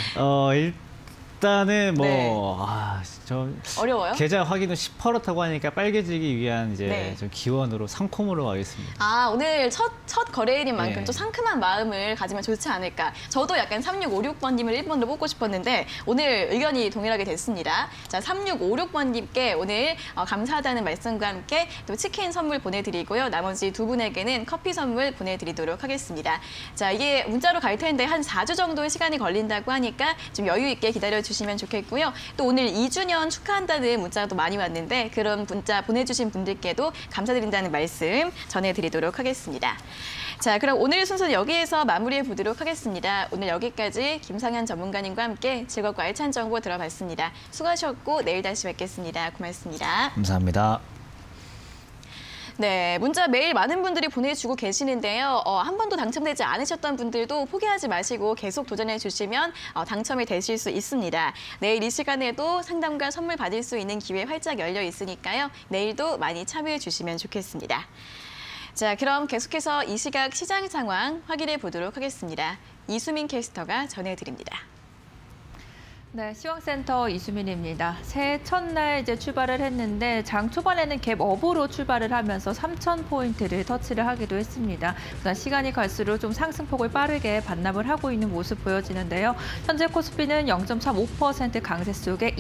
일단은 뭐, 네. 좀 어려워요? 계좌 확인을 시퍼렇다고 하니까 빨개지기 위한 이제 네. 좀 기원으로 상콤으로 가겠습니다. 아, 오늘 첫 거래일인 만큼 네. 좀 상큼한 마음을 가지면 좋지 않을까. 저도 약간 3656번님을 1번으로 뽑고 싶었는데 오늘 의견이 동일하게 됐습니다. 자, 3656번님께 오늘 감사하다는 말씀과 함께 또 치킨 선물 보내드리고요. 나머지 두 분에게는 커피 선물 보내드리도록 하겠습니다. 자, 이게 문자로 갈 텐데 한 4주 정도의 시간이 걸린다고 하니까 좀 여유 있게 기다려주시면 좋겠고요. 또 오늘 2주년 축하한다는 문자가 또 많이 왔는데 그런 문자 보내주신 분들께도 감사드린다는 말씀 전해드리도록 하겠습니다. 자, 그럼 오늘 순서는 여기에서 마무리해 보도록 하겠습니다. 오늘 여기까지 김상현 전문가님과 함께 즐겁고 알찬 정보 들어봤습니다. 수고하셨고 내일 다시 뵙겠습니다. 고맙습니다. 감사합니다. 네, 문자 매일 많은 분들이 보내주고 계시는데요. 한 번도 당첨되지 않으셨던 분들도 포기하지 마시고 계속 도전해 주시면 당첨이 되실 수 있습니다. 내일 이 시간에도 상담과 선물 받을 수 있는 기회 활짝 열려 있으니까요. 내일도 많이 참여해 주시면 좋겠습니다. 자, 그럼 계속해서 이 시각 시장 상황 확인해 보도록 하겠습니다. 이수민 캐스터가 전해드립니다. 네, 시황센터 이수민입니다. 새해 첫날 이제 출발을 했는데 장 초반에는 갭업으로 출발을 하면서 3,000포인트를 터치를 하기도 했습니다. 그러나 시간이 갈수록 좀 상승폭을 빠르게 반납을 하고 있는 모습 보여지는데요. 현재 코스피는 0.35% 강세 속에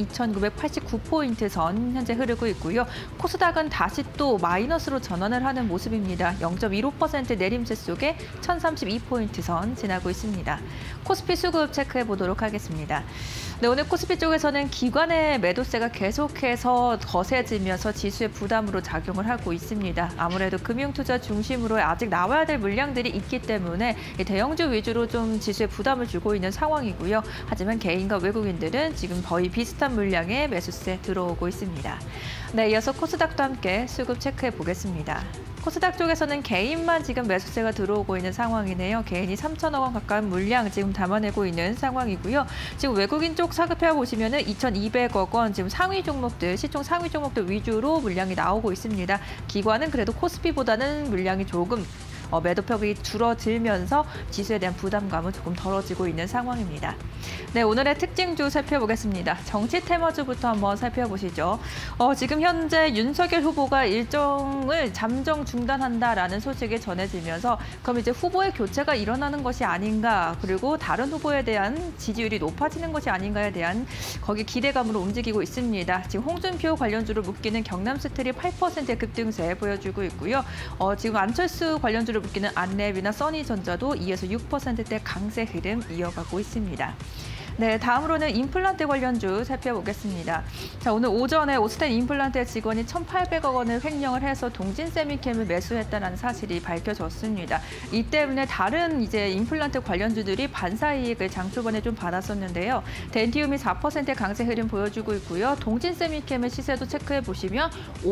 2,989포인트 선 현재 흐르고 있고요. 코스닥은 다시 또 마이너스로 전환을 하는 모습입니다. 0.15% 내림세 속에 1,032포인트 선 지나고 있습니다. 코스피 수급 체크해 보도록 하겠습니다. 네, 오늘 코스피 쪽에서는 기관의 매도세가 계속해서 거세지면서 지수의 부담으로 작용을 하고 있습니다. 아무래도 금융투자 중심으로 아직 나와야 될 물량들이 있기 때문에 대형주 위주로 좀 지수에 부담을 주고 있는 상황이고요. 하지만 개인과 외국인들은 지금 거의 비슷한 물량의 매수세 들어오고 있습니다. 네, 이어서 코스닥도 함께 수급 체크해 보겠습니다. 코스닥 쪽에서는 개인만 지금 매수세가 들어오고 있는 상황이네요. 개인이 3천억 원 가까운 물량 지금 담아내고 있는 상황이고요. 지금 외국인 쪽 사급해 보시면은 2,200억 원 지금 상위 종목들, 시총 상위 종목들 위주로 물량이 나오고 있습니다. 기관은 그래도 코스피보다는 물량이 조금 매도폭이 줄어들면서 지수에 대한 부담감은 조금 덜어지고 있는 상황입니다. 네, 오늘의 특징주 살펴보겠습니다. 정치 테마주부터 한번 살펴보시죠. 지금 현재 윤석열 후보가 일정을 잠정 중단한다라는 소식이 전해지면서 그럼 이제 후보의 교체가 일어나는 것이 아닌가, 그리고 다른 후보에 대한 지지율이 높아지는 것이 아닌가에 대한 거기 기대감으로 움직이고 있습니다. 지금 홍준표 관련주로 묶이는 경남스틸이 8% 급등세 보여주고 있고요. 지금 안철수 관련주로 묶이는 안랩이나 써니전자도 2에서 6%대 강세 흐름 이어가고 있습니다. 네, 다음으로는 임플란트 관련주 살펴보겠습니다. 자, 오늘 오전에 오스텐 임플란트의 직원이 1,800억 원을 횡령을 해서 동진 세미캠을 매수했다는 사실이 밝혀졌습니다. 이 때문에 다른 이제 임플란트 관련주들이 반사 이익을 장 초반에 좀 받았었는데요. 덴티움이 4% 강세 흐름 보여주고 있고요. 동진 세미캠의 시세도 체크해 보시면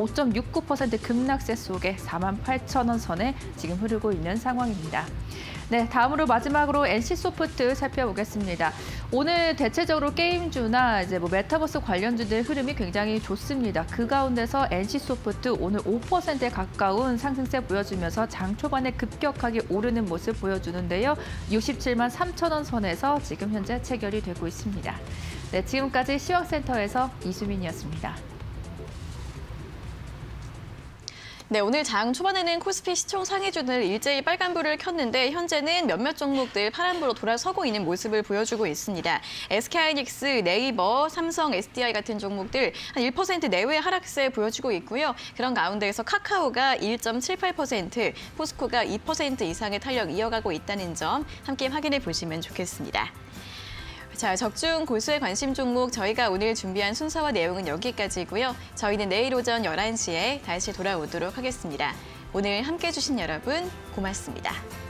5.69% 급락세 속에 48,000원 선에 지금 흐르고 있는 상황입니다. 네, 다음으로 마지막으로 NC소프트 살펴보겠습니다. 오늘 대체적으로 게임주나 이제 메타버스 관련주들 흐름이 굉장히 좋습니다. 그 가운데서 NC소프트 오늘 5%에 가까운 상승세 보여주면서 장 초반에 급격하게 오르는 모습 보여주는데요. 67만 3천 원 선에서 지금 현재 체결이 되고 있습니다. 네, 지금까지 시황센터에서 이수민이었습니다. 네, 오늘 장 초반에는 코스피 시총 상위주들 일제히 빨간불을 켰는데 현재는 몇몇 종목들 파란불로 돌아서고 있는 모습을 보여주고 있습니다. SK하이닉스, 네이버, 삼성, SDI 같은 종목들 한 1% 내외의 하락세 보여주고 있고요. 그런 가운데에서 카카오가 1.78%, 포스코가 2% 이상의 탄력 이어가고 있다는 점 함께 확인해 보시면 좋겠습니다. 자, 적중 고수의 관심 종목 저희가 오늘 준비한 순서와 내용은 여기까지고요. 저희는 내일 오전 11시에 다시 돌아오도록 하겠습니다. 오늘 함께해 주신 여러분 고맙습니다.